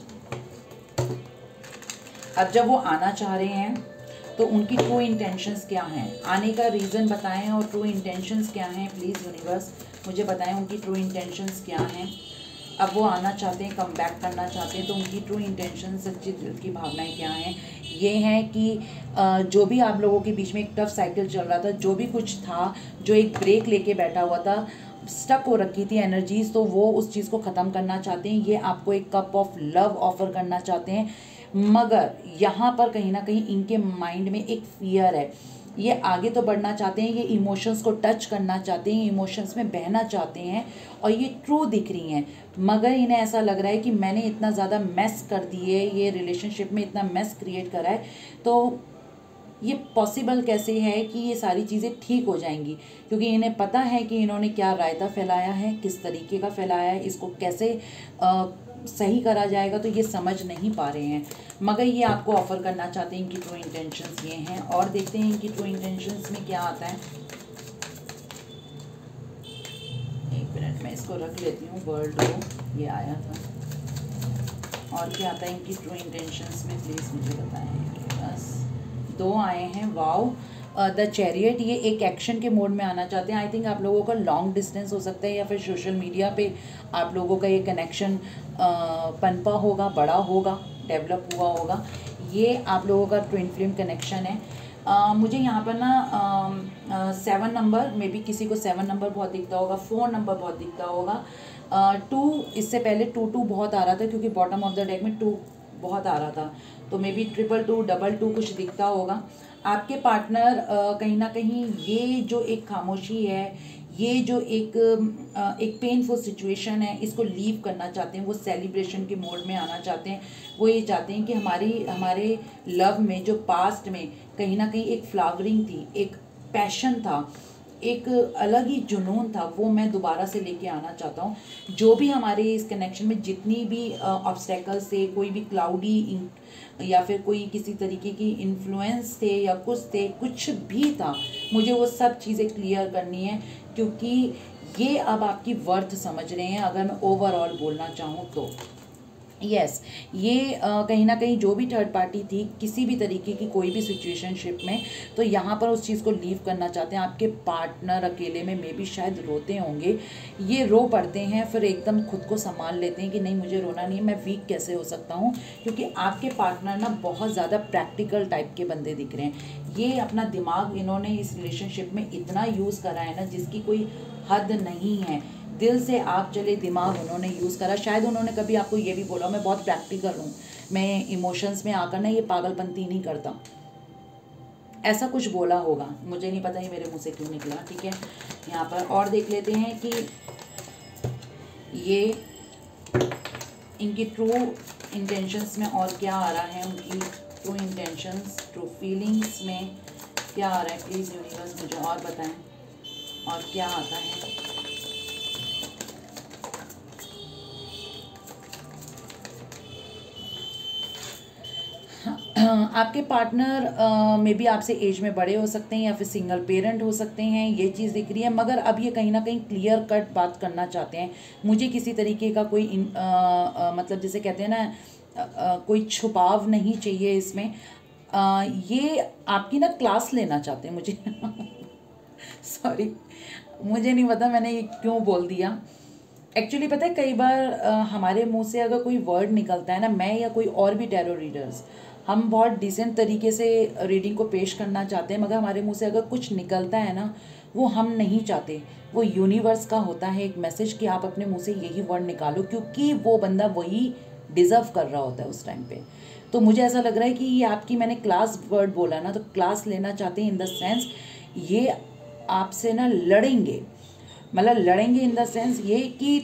अब जब वो आना चाह रहे हैं तो उनकी ट्रू इंटेंशंस क्या हैं, आने का रीज़न बताएं, और ट्रू इंटेंशंस क्या हैं, प्लीज़ यूनिवर्स मुझे बताएं उनकी ट्रू इंटेंशंस क्या हैं। अब वो आना चाहते हैं, कम बैक करना चाहते हैं, तो उनकी ट्रू इंटेंशन, सच्ची दिल की भावनाएं क्या हैं। ये हैं कि जो भी आप लोगों के बीच में एक टफ साइकिल चल रहा था, जो भी कुछ था, जो एक ब्रेक लेके बैठा हुआ था, स्टक हो रखी थी एनर्जीज, तो वो उस चीज़ को ख़त्म करना चाहते हैं। ये आपको एक कप ऑफ लव ऑफ़र करना चाहते हैं, मगर यहाँ पर कहीं ना कहीं इनके माइंड में एक फियर है। ये आगे तो बढ़ना चाहते हैं, ये इमोशंस को टच करना चाहते हैं, इमोशंस में बहना चाहते हैं, और ये ट्रू दिख रही हैं, मगर इन्हें ऐसा लग रहा है कि मैंने इतना ज़्यादा मेस कर दिए, ये रिलेशनशिप में इतना मेस क्रिएट करा है, तो ये पॉसिबल कैसे है कि ये सारी चीज़ें ठीक हो जाएंगी। क्योंकि इन्हें पता है कि इन्होंने क्या रायता फैलाया है, किस तरीके का फैलाया है, इसको कैसे आ, सही करा जाएगा तो ये समझ नहीं पा रहे हैं, मगर ये आपको ऑफ़र करना चाहते हैं। इनकी ट्रू इंटेंशंस ये हैं। और देखते हैं इनकी ट्रू इंटेंशंस में क्या आता है। एक मिनट मैं इसको रख लेती हूँ, वर्ल्ड को ये आया था। और क्या आता है इनकी ट्रू इंटेंशंस में, प्लीज़ मुझे बताएं। बस दो आए हैं, वाओ द चैरियट। ये एक एक्शन के मोड में आना चाहते हैं। आई थिंक आप लोगों का लॉन्ग डिस्टेंस हो सकता है या फिर सोशल मीडिया पे आप लोगों का ये कनेक्शन पनपा होगा, बड़ा होगा, डेवलप हुआ होगा। ये आप लोगों का ट्विन फ्लेम कनेक्शन है। uh, मुझे यहाँ पर ना सेवन नंबर, मे बी किसी को सेवन नंबर बहुत दिखता होगा, फोर नंबर बहुत दिखता होगा, टू uh, इससे पहले टू टू बहुत आ रहा था क्योंकि बॉटम ऑफ द डेक में टू बहुत आ रहा था, तो maybe triple two, double two कुछ दिखता होगा। आपके पार्टनर कहीं ना कहीं ये जो एक खामोशी है, ये जो एक एक पेनफुल सिचुएशन है, इसको लीव करना चाहते हैं। वो सेलिब्रेशन के मोड में आना चाहते हैं। वो ये चाहते हैं कि हमारी हमारे लव में जो पास्ट में कहीं ना कहीं एक फ्लावरिंग थी, एक पैशन था, एक अलग ही जुनून था, वो मैं दोबारा से लेके आना चाहता हूँ। जो भी हमारे इस कनेक्शन में जितनी भी ऑब्स्टेकल्स थे, कोई भी क्लाउडी या फिर कोई किसी तरीके की इन्फ्लुएंस थे या कुछ थे, कुछ भी था, मुझे वो सब चीज़ें क्लियर करनी है क्योंकि ये अब आपकी वर्थ समझ रहे हैं। अगर मैं ओवरऑल बोलना चाहूँ तो यस yes, ये आ, कहीं ना कहीं जो भी थर्ड पार्टी थी किसी भी तरीके की कोई भी सिचुएशनशिप में, तो यहाँ पर उस चीज़ को लीव करना चाहते हैं। आपके पार्टनर अकेले में मे बी शायद रोते होंगे, ये रो पड़ते हैं, फिर एकदम खुद को संभाल लेते हैं कि नहीं मुझे रोना नहीं है, मैं वीक कैसे हो सकता हूँ, क्योंकि आपके पार्टनर ना बहुत ज़्यादा प्रैक्टिकल टाइप के बंदे दिख रहे हैं। ये अपना दिमाग इन्होंने इस रिलेशनशिप में इतना यूज़ करा है ना जिसकी कोई हद नहीं है। दिल से आप चले दिमाग उन्होंने यूज़ करा। शायद उन्होंने कभी आपको ये भी बोला मैं बहुत प्रैक्टिकल हूँ, मैं इमोशंस में आकर ना ये पागलपंती नहीं करता, ऐसा कुछ बोला होगा, मुझे नहीं पता ये मेरे मुंह से क्यों निकला। ठीक है, यहाँ पर और देख लेते हैं कि ये इनकी ट्रू इंटेंशंस में और क्या आ रहा है। उनकी ट्रू इंटेंशंस, ट्रू फीलिंग्स में क्या आ रहा है, प्लीज़ यूनिवर्स मुझे और बताएं और क्या आता है। आपके पार्टनर में भी आपसे एज में बड़े हो सकते हैं या फिर सिंगल पेरेंट हो सकते हैं, ये चीज़ दिख रही है, मगर अब ये कहीं ना कहीं क्लियर कट बात करना चाहते हैं। मुझे किसी तरीके का कोई इन, आ, आ, मतलब जिसे कहते हैं ना आ, आ, कोई छुपाव नहीं चाहिए इसमें। आ, ये आपकी ना क्लास लेना चाहते हैं मुझे सॉरी मुझे नहीं पता मैंने ये क्यों बोल दिया। एक्चुअली पता है कई बार आ, हमारे मुंह से अगर कोई वर्ड निकलता है ना, मैं या कोई और भी टैरो रीडर्स, हम बहुत डिसेंट तरीके से रीडिंग को पेश करना चाहते हैं, मगर हमारे मुंह से अगर कुछ निकलता है ना वो हम नहीं चाहते, वो यूनिवर्स का होता है एक मैसेज कि आप अपने मुंह से यही वर्ड निकालो, क्योंकि वो बंदा वही डिज़र्व कर रहा होता है उस टाइम पे। तो मुझे ऐसा लग रहा है कि ये आपकी, मैंने क्लास वर्ड बोला ना, तो क्लास लेना चाहते हैं इन द सेंस ये आपसे ना लड़ेंगे, मतलब लड़ेंगे इन द सेंस ये कि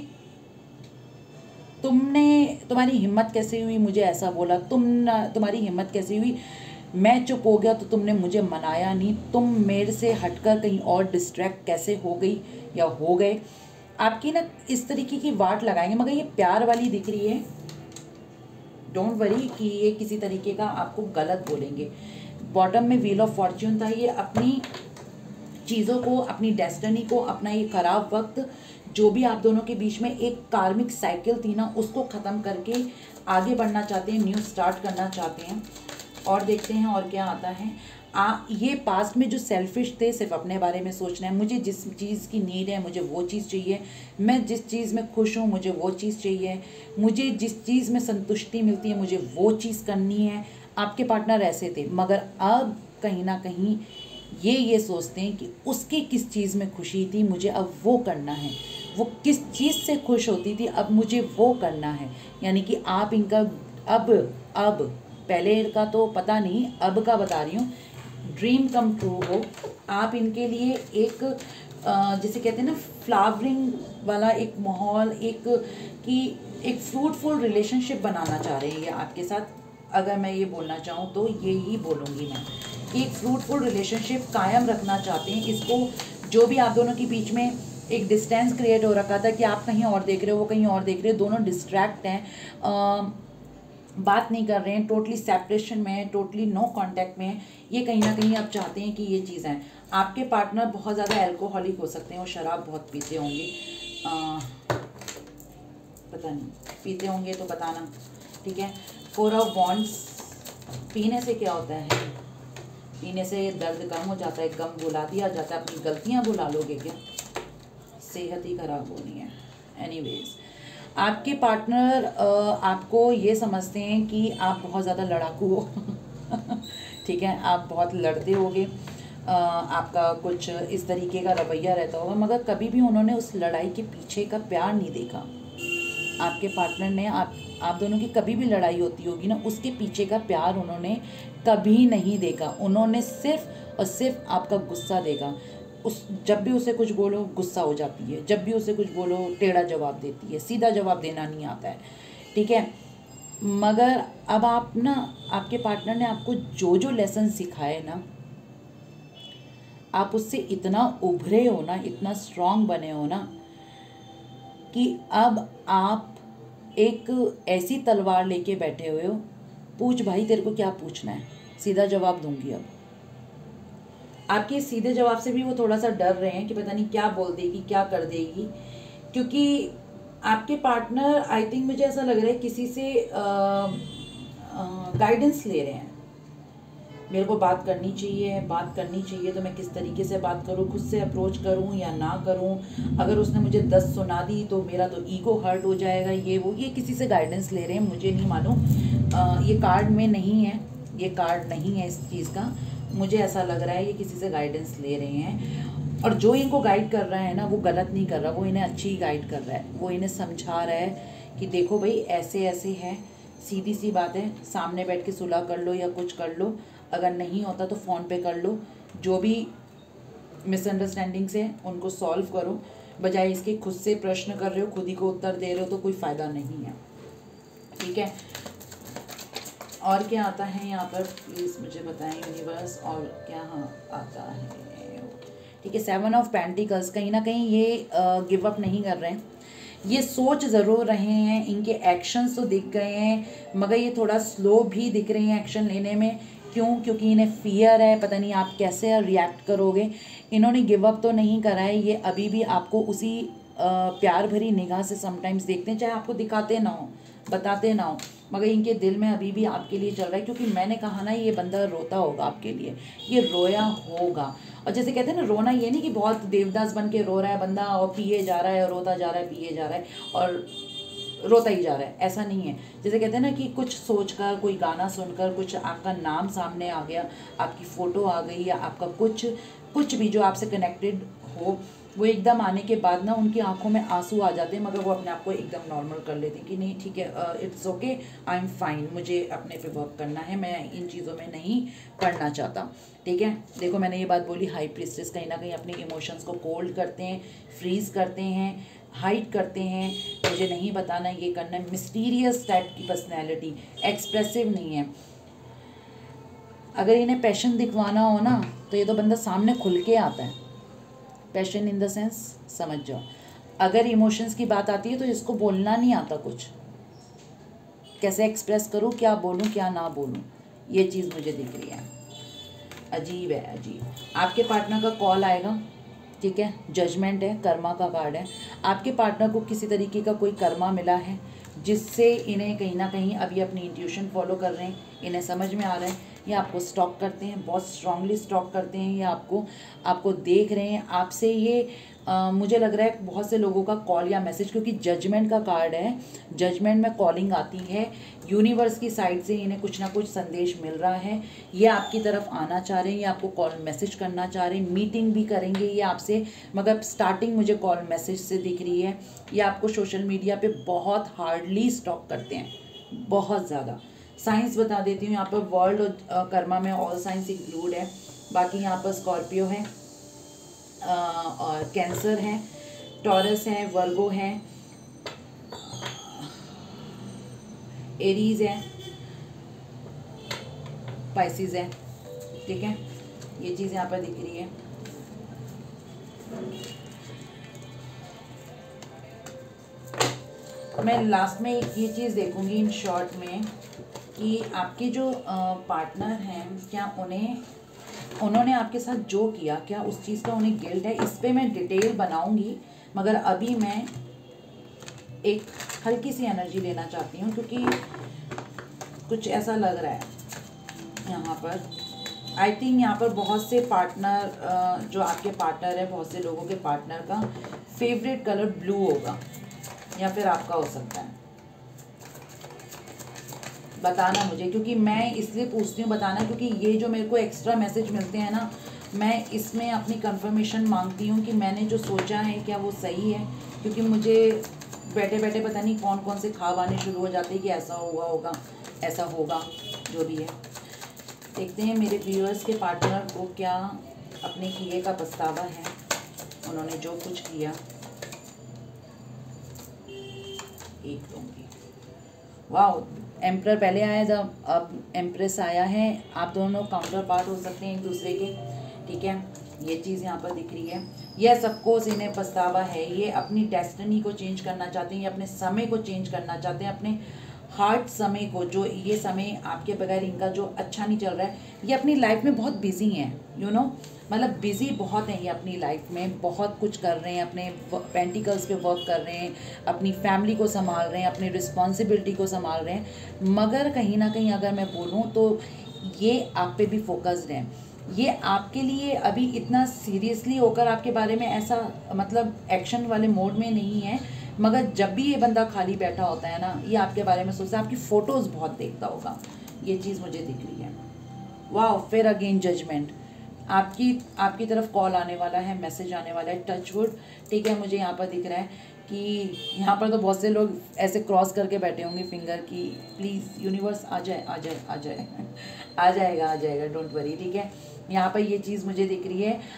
तुमने, तुम्हारी हिम्मत कैसे हुई मुझे ऐसा बोला, तुम तुम्हारी हिम्मत कैसे हुई, मैं चुप हो गया तो तुमने मुझे मनाया नहीं, तुम मेरे से हटकर कहीं और डिस्ट्रैक्ट कैसे हो गई या हो गए। आपकी ना इस तरीके की वाट लगाएंगे, मगर ये प्यार वाली दिख रही है। डोंट वरी कि ये किसी तरीके का आपको गलत बोलेंगे। बॉटम में व्हील ऑफ फॉर्च्यून था, ये अपनी चीज़ों को, अपनी डेस्टिनी को, अपना ये खराब वक्त जो भी आप दोनों के बीच में एक कार्मिक साइकिल थी ना, उसको ख़त्म करके आगे बढ़ना चाहते हैं, न्यू स्टार्ट करना चाहते हैं। और देखते हैं और क्या आता है। आ ये पास्ट में जो सेल्फिश थे, सिर्फ अपने बारे में सोचना है, मुझे जिस चीज़ की नीड है मुझे वो चीज़ चाहिए, मैं जिस चीज़ में खुश हूँ मुझे वो चीज़ चाहिए, मुझे जिस चीज़ में संतुष्टि मिलती है मुझे वो चीज़ करनी है। आपके पार्टनर ऐसे थे, मगर अब कहीं ना कहीं ये ये सोचते हैं कि उसकी किस चीज़ में खुशी थी, मुझे अब वो करना है, वो किस चीज़ से खुश होती थी अब मुझे वो करना है। यानी कि आप इनका अब अब पहले का तो पता नहीं, अब का बता रही हूँ, ड्रीम कम ट्रू हो। आप इनके लिए एक जिसे कहते हैं ना फ्लावरिंग वाला एक माहौल, एक कि एक फ्रूटफुल रिलेशनशिप बनाना चाह रहे हैं ये आपके साथ। अगर मैं ये बोलना चाहूँ तो ये ही बोलूँगी मैं, एक फ्रूटफुल रिलेशनशिप कायम रखना चाहते हैं। इसको जो भी आप दोनों के बीच में एक डिस्टेंस क्रिएट हो रखा था कि आप कहीं और देख रहे हो, वो कहीं और देख रहे हो, दोनों डिस्ट्रैक्ट हैं, आ, बात नहीं कर रहे हैं, टोटली सेपरेशन में है, टोटली नो कांटेक्ट में है। ये कहीं ना कहीं आप चाहते हैं कि ये चीज़ें हैं। आपके पार्टनर बहुत ज़्यादा अल्कोहलिक हो सकते हैं, वो शराब बहुत पीते होंगे, आ, पता नहीं पीते होंगे तो बताना, ठीक है। फोर ऑफ वॉन्ड्स, पीने से क्या होता है, पीने से दर्द कम हो जाता है, गम भुला दिया जाता है। अपनी गलतियां भुला लोगे क्या, सेहत ही खराब होनी है। एनीवेज, आपके पार्टनर आपको ये समझते हैं कि आप बहुत ज़्यादा लड़ाकू हो ठीक है, आप बहुत लड़ते होगे, आपका कुछ इस तरीके का रवैया रहता होगा, मगर कभी भी उन्होंने उस लड़ाई के पीछे का प्यार नहीं देखा। आपके पार्टनर ने, आप आप दोनों की कभी भी लड़ाई होती होगी ना, उसके पीछे का प्यार उन्होंने कभी नहीं देखा। उन्होंने सिर्फ और सिर्फ आपका गुस्सा देखा। उस जब भी उसे कुछ बोलो गुस्सा हो जाती है, जब भी उसे कुछ बोलो टेढ़ा जवाब देती है, सीधा जवाब देना नहीं आता है, ठीक है। मगर अब आप ना, आपके पार्टनर ने आपको जो जो लेसन सिखाए ना, आप उससे इतना उभरे हो ना, इतना स्ट्रांग बने हो ना, कि अब आप एक ऐसी तलवार लेके बैठे हुए हो, पूछ भाई तेरे को क्या पूछना है, सीधा जवाब दूंगी। अब आपके सीधे जवाब से भी वो थोड़ा सा डर रहे हैं कि पता नहीं क्या बोल देगी, क्या कर देगी, क्योंकि आपके पार्टनर, आई थिंक मुझे ऐसा लग रहा है, किसी से गाइडेंस ले रहे हैं। मेरे को बात करनी चाहिए, बात करनी चाहिए तो मैं किस तरीके से बात करूँ, खुद से अप्रोच करूँ या ना करूँ, अगर उसने मुझे दस सुना दी तो मेरा तो ईगो हर्ट हो जाएगा, ये वो, ये किसी से गाइडेंस ले रहे हैं, मुझे नहीं मालूम। ये कार्ड में नहीं है, ये कार्ड नहीं है इस चीज़ का, मुझे ऐसा लग रहा है ये किसी से गाइडेंस ले रहे हैं। और जो इनको गाइड कर रहा है ना, वो गलत नहीं कर रहा, वो इन्हें अच्छी गाइड कर रहा है, वो इन्हें समझा रहा है कि देखो भाई ऐसे ऐसे है, सीधी सी बात है, सामने बैठ के सुलह कर लो या कुछ कर लो, अगर नहीं होता तो फ़ोन पे कर लो, जो भी मिसअंडरस्टैंडिंग्स है उनको सॉल्व करो, बजाय इसके खुद से प्रश्न कर रहे हो, खुद ही को उत्तर दे रहे हो, तो कोई फ़ायदा नहीं है, ठीक है। और क्या आता है यहाँ पर, प्लीज़ मुझे बताएं यूनिवर्स, और क्या हाँ आता है, ठीक है। सेवन ऑफ पेंटिकल्स, कहीं ना कहीं ये गिव अप नहीं कर रहे हैं, ये सोच ज़रूर रहे हैं, इनके एक्शंस तो दिख गए हैं, मगर ये थोड़ा स्लो भी दिख रहे हैं एक्शन लेने में। क्यों? क्योंकि इन्हें फियर है, पता नहीं आप कैसे रिएक्ट करोगे। इन्होंने गिव अप तो नहीं करा है, ये अभी भी आपको उसी प्यार भरी निगाह से समटाइम्स देखते हैं, चाहे आपको दिखाते ना हो, बताते ना हो, मगर इनके दिल में अभी भी आपके लिए चल रहा है। क्योंकि मैंने कहा ना, ये बंदा रोता होगा आपके लिए, ये रोया होगा। और जैसे कहते हैं ना, रोना ये नहीं कि बहुत देवदास बन के रो रहा है बंदा और पिए जा रहा है और रोता जा रहा है, पिए जा रहा है और रोता ही जा रहा है, ऐसा नहीं है। जैसे कहते हैं ना कि कुछ सोचकर, कोई गाना सुनकर, कुछ आपका नाम सामने आ गया, आपकी फ़ोटो आ गई, या आपका कुछ कुछ भी जो आपसे कनेक्टेड हो, वो एकदम आने के बाद ना उनकी आंखों में आंसू आ जाते हैं, मगर वो अपने आप को एकदम नॉर्मल कर लेते हैं कि नहीं ठीक है, it's okay, I am fine, मुझे अपने पे वर्क करना है, मैं इन चीज़ों में नहीं पढ़ना चाहता, ठीक है। देखो मैंने ये बात बोली, हाई प्रीस्टेस कहीं ना कहीं अपने इमोशंस को कोल्ड करते हैं, फ्रीज करते हैं, हाइड करते हैं, मुझे नहीं बताना, ये करना है। मिस्टीरियस टाइप की पर्सनैलिटी, एक्सप्रेसिव नहीं है। अगर इन्हें पैशन दिखवाना हो ना, तो ये तो बंदा सामने खुल के आता है। पैशन इन द सेंस, समझ जाओ। अगर इमोशंस की बात आती है तो इसको बोलना नहीं आता कुछ, कैसे एक्सप्रेस करूँ, क्या बोलूँ क्या ना बोलूँ, ये चीज़ मुझे दिख रही है। अजीब है, अजीब। आपके पार्टनर का कॉल आएगा, ठीक है, जजमेंट है, कर्मा का कार्ड है। आपके पार्टनर को किसी तरीके का कोई कर्मा मिला है, जिससे इन्हें कहीं ना कहीं अभी अपनी इंट्यूशन फॉलो कर रहे हैं, इन्हें समझ में आ रहा है, ये आपको स्टॉक करते हैं, बहुत स्ट्रांगली स्टॉक करते हैं, ये आपको आपको देख रहे हैं, आपसे ये आ, मुझे लग रहा है बहुत से लोगों का कॉल या मैसेज, क्योंकि जजमेंट का कार्ड है, जजमेंट में कॉलिंग आती है, यूनिवर्स की साइड से इन्हें कुछ ना कुछ संदेश मिल रहा है, ये आपकी तरफ आना चाह रहे हैं, ये आपको कॉल मैसेज करना चाह रहे हैं, मीटिंग भी करेंगे ये आपसे, मगर स्टार्टिंग मुझे कॉल मैसेज से दिख रही है। ये आपको सोशल मीडिया पे बहुत हार्डली स्टॉक करते हैं, बहुत ज़्यादा। साइंस बता देती हूँ, यहाँ पर वर्ल्ड और कर्मा में ऑल साइंस इंक्लूड है, बाकी यहाँ पर स्कॉर्पियो है और कैंसर है, टॉरस है, वर्गो है, एरीज है, पाइसिस है, ठीक है, ये चीज़ यहाँ पर दिख रही है। मैं लास्ट में एक ये चीज़ देखूंगी इन शॉर्ट में कि आपके जो पार्टनर हैं क्या उन्हें उन्होंने आपके साथ जो किया क्या उस चीज़ का उन्हें गिल्ट है। इस पे मैं डिटेल बनाऊंगी, मगर अभी मैं एक हल्की सी एनर्जी लेना चाहती हूँ क्योंकि कुछ ऐसा लग रहा है यहाँ पर। आई थिंक यहाँ पर बहुत से पार्टनर, जो आपके पार्टनर है, बहुत से लोगों के पार्टनर का फेवरेट कलर ब्लू होगा या फिर आपका हो सकता है। बताना मुझे, क्योंकि मैं इसलिए पूछती हूँ बताना, क्योंकि ये जो मेरे को एक्स्ट्रा मैसेज मिलते हैं ना, मैं इसमें अपनी कंफर्मेशन मांगती हूँ कि मैंने जो सोचा है क्या वो सही है। क्योंकि मुझे बैठे बैठे पता नहीं कौन कौन से ख्वाब आने शुरू हो जाते हैं कि ऐसा हुआ होगा, ऐसा होगा, जो भी है। देखते हैं मेरे व्यूअर्स के पार्टनर को क्या अपने किए का पछतावा है, उन्होंने जो कुछ किया। एक दूंगी। वाह, एम्प्रर पहले आया था, अब एम्प्रेस आया है। आप दोनों काउंटर पार्ट हो सकते हैं एक दूसरे के, ठीक है। ये चीज़ यहाँ पर दिख रही है। यह सबको इन्हें पछतावा है, ये अपनी डेस्टिनी को चेंज करना चाहते हैं, ये अपने समय को चेंज करना चाहते हैं, अपने हार्ट समय को, जो ये समय आपके बगैर इनका जो अच्छा नहीं चल रहा है। ये अपनी लाइफ में बहुत बिजी हैं, यू नो, मतलब बिजी बहुत हैं ये अपनी लाइफ में, बहुत कुछ कर रहे हैं, अपने पेंटिकल्स पे वर्क कर रहे हैं, अपनी फैमिली को संभाल रहे हैं, अपनी रिस्पॉन्सिबिलिटी को संभाल रहे हैं। मगर कहीं ना कहीं अगर मैं बोलूँ तो ये आप पे भी फोकस्ड हैं। ये आपके लिए अभी इतना सीरियसली होकर आपके बारे में ऐसा मतलब एक्शन वाले मोड में नहीं है, मगर जब भी ये बंदा खाली बैठा होता है ना, ये आपके बारे में सोचता है, आपकी फ़ोटोज़ बहुत देखता होगा। ये चीज़ मुझे दिख रही है। वाह, फिर अगेन जजमेंट, आपकी आपकी तरफ कॉल आने वाला है, मैसेज आने वाला है, टचवुड, ठीक है। मुझे यहाँ पर दिख रहा है कि यहाँ पर तो बहुत से लोग ऐसे क्रॉस करके बैठे होंगे फिंगर की, प्लीज़ यूनिवर्स आ जाए आ जाए आ जाए आ जाएगा आ जाएगा, डोंट वरी, ठीक है। यहाँ पर ये चीज़ मुझे दिख रही है।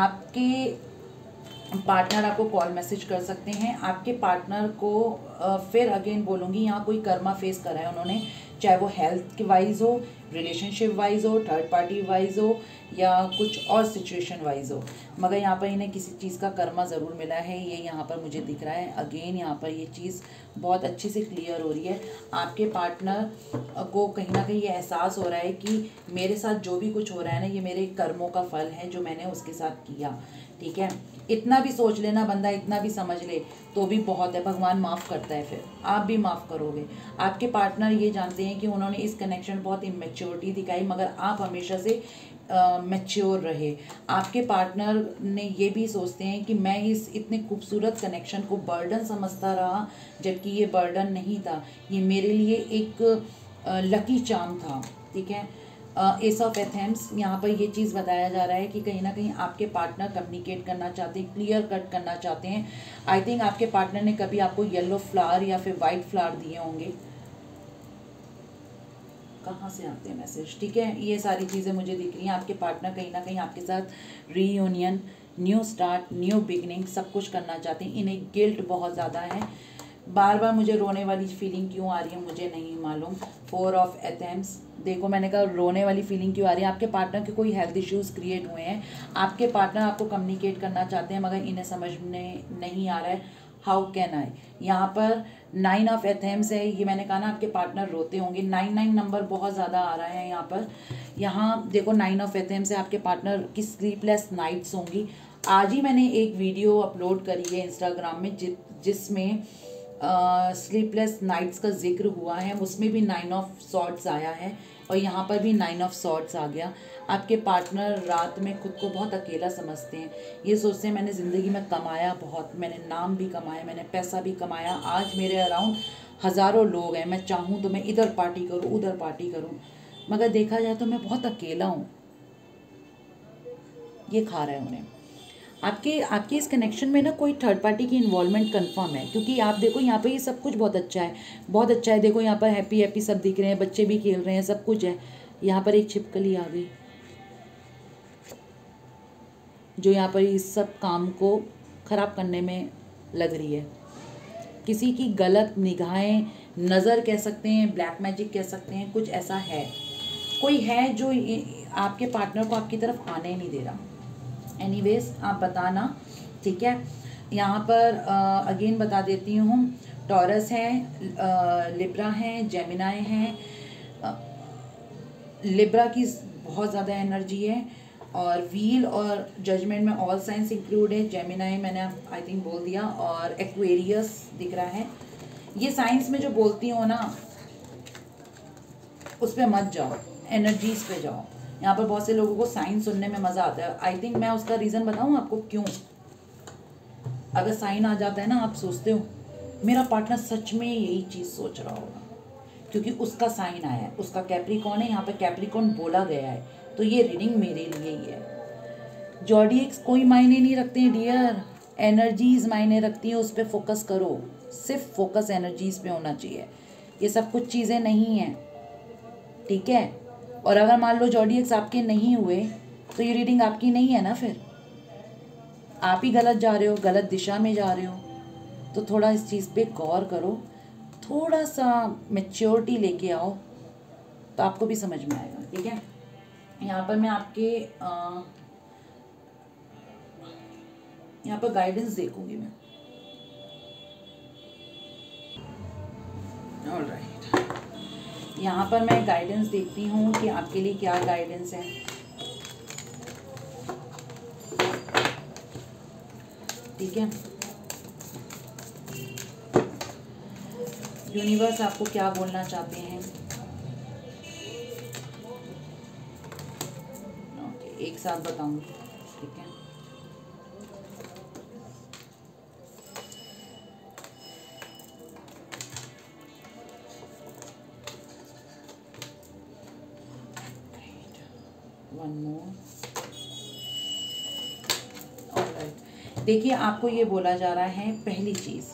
आपके पार्टनर आपको कॉल मैसेज कर सकते हैं। आपके पार्टनर को आ, फिर अगेन बोलूँगी, यहाँ कोई कर्मा फेस करा है उन्होंने, चाहे वो हेल्थ के वाइज हो, रिलेशनशिप वाइज हो, थर्ड पार्टी वाइज हो, या कुछ और सिचुएशन वाइज हो, मगर यहाँ पर इन्हें किसी चीज़ का कर्मा ज़रूर मिला है। ये यहाँ पर मुझे दिख रहा है। अगेन यहाँ पर ये चीज़ बहुत अच्छे से क्लियर हो रही है। आपके पार्टनर को कहीं ना कहीं ये एहसास हो रहा है कि मेरे साथ जो भी कुछ हो रहा है ना, ये मेरे कर्मों का फल है जो मैंने उसके साथ किया, ठीक है। इतना भी सोच लेना बंदा, इतना भी समझ ले तो भी बहुत है, भगवान माफ़ करता है, फिर आप भी माफ़ करोगे। आपके पार्टनर ये जानते हैं कि उन्होंने इस कनेक्शन बहुत इमेच्योरिटी दिखाई, मगर आप हमेशा से मैच्योर रहे। आपके पार्टनर ने ये भी सोचते हैं कि मैं इस इतने खूबसूरत कनेक्शन को बर्डन समझता रहा, जबकि ये बर्डन नहीं था, ये मेरे लिए एक लकी चार्म था, ठीक है। एस ऑफ एथेम्स, यहाँ पर ये चीज़ बताया जा रहा है कि कहीं ना कहीं आपके पार्टनर कम्युनिकेट करना चाहते हैं, क्लियर कट करना चाहते हैं। आई थिंक आपके पार्टनर ने कभी आपको येलो फ्लावर या फिर वाइट फ्लावर दिए होंगे। कहाँ से आते हैं मैसेज, ठीक है। ये सारी चीज़ें मुझे दिख रही हैं। आपके पार्टनर कहीं ना कहीं आपके साथ reunion, new start, new beginning सब कुछ करना चाहते हैं। इन्हें गिल्ट बहुत ज़्यादा है। बार बार मुझे रोने वाली फीलिंग क्यों आ रही है मुझे नहीं मालूम। फोर ऑफ एथेम्स, देखो मैंने कहा रोने वाली फीलिंग क्यों आ रही है। आपके पार्टनर के कोई हेल्थ इश्यूज़ क्रिएट हुए हैं। आपके पार्टनर आपको कम्युनिकेट करना चाहते हैं, मगर इन्हें समझ में नहीं आ रहा है हाउ कैन आई। यहाँ पर नाइन ऑफ एथेम्स है। ये मैंने कहा ना आपके पार्टनर रोते होंगे। नाइन नाइन नंबर बहुत ज़्यादा आ रहा है यहाँ पर। यहाँ देखो नाइन ऑफ एथेम्स है। आपके पार्टनर की स्लीपलेस नाइट्स होंगी। आज ही मैंने एक वीडियो अपलोड करी है इंस्टाग्राम में जि जिसमें स्लीपलेस नाइट्स का जिक्र हुआ है। उसमें भी नाइन ऑफ सॉर्ड्स आया है और यहाँ पर भी नाइन ऑफ सॉर्ड्स आ गया। आपके पार्टनर रात में खुद को बहुत अकेला समझते हैं। ये सोचते हैं मैंने ज़िंदगी में कमाया बहुत, मैंने नाम भी कमाया, मैंने पैसा भी कमाया, आज मेरे अराउंड हज़ारों लोग हैं, मैं चाहूँ तो मैं इधर पार्टी करूँ उधर पार्टी करूँ, मगर देखा जाए तो मैं बहुत अकेला हूँ। ये खा रहा है उन्हें। आपके आपके इस कनेक्शन में ना कोई थर्ड पार्टी की इन्वॉल्वमेंट कंफर्म है, क्योंकि आप देखो यहाँ पे ये सब कुछ बहुत अच्छा है, बहुत अच्छा है। देखो यहाँ पर हैप्पी हैप्पी सब दिख रहे हैं, बच्चे भी खेल रहे हैं, सब कुछ है। यहाँ पर एक छिपकली आ गई जो यहाँ पर इस सब काम को ख़राब करने में लग रही है। किसी की गलत निगाहें, नज़र कह सकते हैं, ब्लैक मैजिक कह सकते हैं, कुछ ऐसा है, कोई है जो आपके पार्टनर को आपकी तरफ आने नहीं दे रहा। एनीवेज आप बताना, ठीक है। यहाँ पर अगेन बता देती हूँ, टॉरस है, लिब्रा हैं, जेमिनाई हैं। लिब्रा की बहुत ज़्यादा एनर्जी है और व्हील और जजमेंट में ऑल साइंस इंक्लूड है। जेमिनाई मैंने आई थिंक बोल दिया, और एक्वेरियस दिख रहा है। ये साइंस में जो बोलती हो ना उस पर मत जाओ, एनर्जीज पे जाओ। यहाँ पर बहुत से लोगों को साइंस सुनने में मज़ा आता है। आई थिंक मैं उसका रीज़न बताऊँ आपको क्यों। अगर साइन आ जाता है ना, आप सोचते हो मेरा पार्टनर सच में यही चीज़ सोच रहा होगा, क्योंकि उसका साइन आया है, उसका कैप्रिकॉन है, यहाँ पे कैप्रिकॉन बोला गया है, तो ये रीडिंग मेरे लिए ही है। जॉडियक्स कोई मायने नहीं रखते हैं डियर, एनर्जीज मायने रखती हैं, उस पर फोकस करो। सिर्फ फोकस एनर्जीज पे होना चाहिए, ये सब कुछ चीज़ें नहीं हैं, ठीक है। और अगर मान लो जॉडियक्स आपके नहीं हुए तो ये रीडिंग आपकी नहीं है ना, फिर आप ही गलत जा रहे हो, गलत दिशा में जा रहे हो। तो थोड़ा इस चीज़ पे गौर करो, थोड़ा सा मैच्योरिटी लेके आओ तो आपको भी समझ में आएगा, ठीक है। यहाँ पर मैं आपके आ, यहाँ पर गाइडेंस देखूंगी मैं। ऑलराइट, यहाँ पर मैं गाइडेंस देखती हूँ कि आपके लिए क्या गाइडेंस है। ठीक है, यूनिवर्स आपको क्या बोलना चाहते हैं। ओके, एक साथ बताऊंगी, ठीक है। One more. ऑलराइट, देखिए आपको ये बोला जा रहा है, पहली चीज़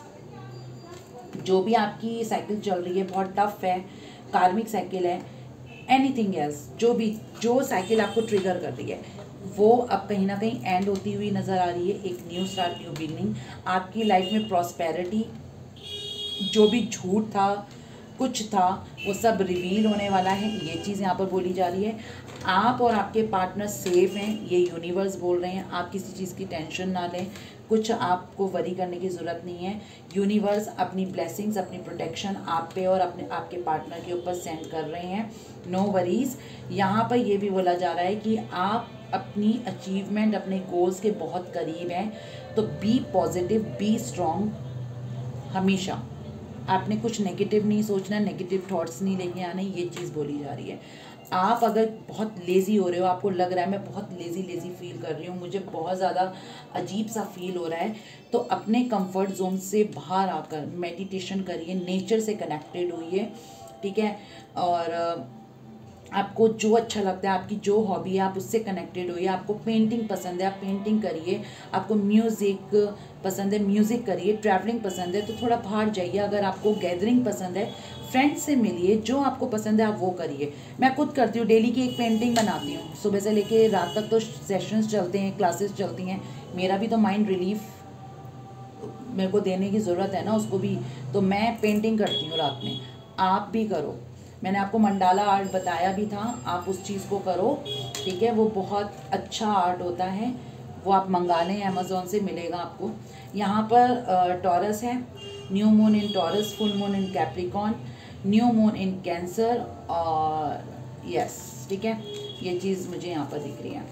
जो भी आपकी साइकिल चल रही है बहुत टफ है, कार्मिक साइकिल है, एनीथिंग एल्स, जो भी जो साइकिल आपको ट्रिगर कर रही है वो अब कहीं ना कहीं एंड होती हुई नज़र आ रही है। एक न्यू स्टार्ट, न्यू बिगनिंग, आपकी लाइफ में प्रॉस्पेरिटी, जो भी झूठ था कुछ था वो सब रिवील होने वाला है, ये चीज़ यहाँ पर बोली जा रही है। आप और आपके पार्टनर सेफ हैं, ये यूनिवर्स बोल रहे हैं। आप किसी चीज़ की टेंशन ना लें, कुछ आपको वरी करने की ज़रूरत नहीं है। यूनिवर्स अपनी ब्लेसिंग्स, अपनी प्रोटेक्शन आप पे और अपने आपके पार्टनर के ऊपर सेंड कर रहे हैं। No worries. यहाँ पर यह भी बोला जा रहा है कि आप अपनी अचीवमेंट, अपने गोल्स के बहुत करीब हैं, तो बी पॉजिटिव, बी स्ट्रॉन्ग। हमेशा आपने कुछ नेगेटिव नहीं सोचना, नेगेटिव थॉट्स नहीं लेके आने, ये चीज़ बोली जा रही है। आप अगर बहुत लेज़ी हो रहे हो, आपको लग रहा है मैं बहुत लेज़ी लेज़ी फील कर रही हूँ, मुझे बहुत ज़्यादा अजीब सा फील हो रहा है, तो अपने कंफर्ट जोन से बाहर आकर मेडिटेशन करिए, नेचर से कनेक्टेड होइए, ठीक है। और आपको जो अच्छा लगता है, आपकी जो हॉबी है, आप उससे कनेक्टेड होइए। आपको पेंटिंग पसंद है, आप पेंटिंग करिए। आपको म्यूज़िक पसंद है, म्यूज़िक करिए। ट्रैवलिंग पसंद है तो थोड़ा बाहर जाइए। अगर आपको गैदरिंग पसंद है, फ्रेंड्स से मिलिए, जो आपको पसंद है आप वो करिए। मैं खुद करती हूँ, डेली की एक पेंटिंग बनाती हूँ, सुबह से लेके रात तक तो सेशंस चलते हैं, क्लासेस चलती हैं। मेरा भी तो माइंड रिलीफ मेरे को देने की ज़रूरत है ना उसको भी, तो मैं पेंटिंग करती हूँ रात में। आप भी करो, मैंने आपको मंडाला आर्ट बताया भी था, आप उस चीज़ को करो, ठीक है। वो बहुत अच्छा आर्ट होता है, वो आप मंगा लें, अमेज़ॉन से मिलेगा आपको। यहाँ पर टॉरस है, new moon in Taurus, full moon in Capricorn, new moon in Cancer, और यस, ठीक है, ये चीज़ मुझे यहाँ पर दिख रही है।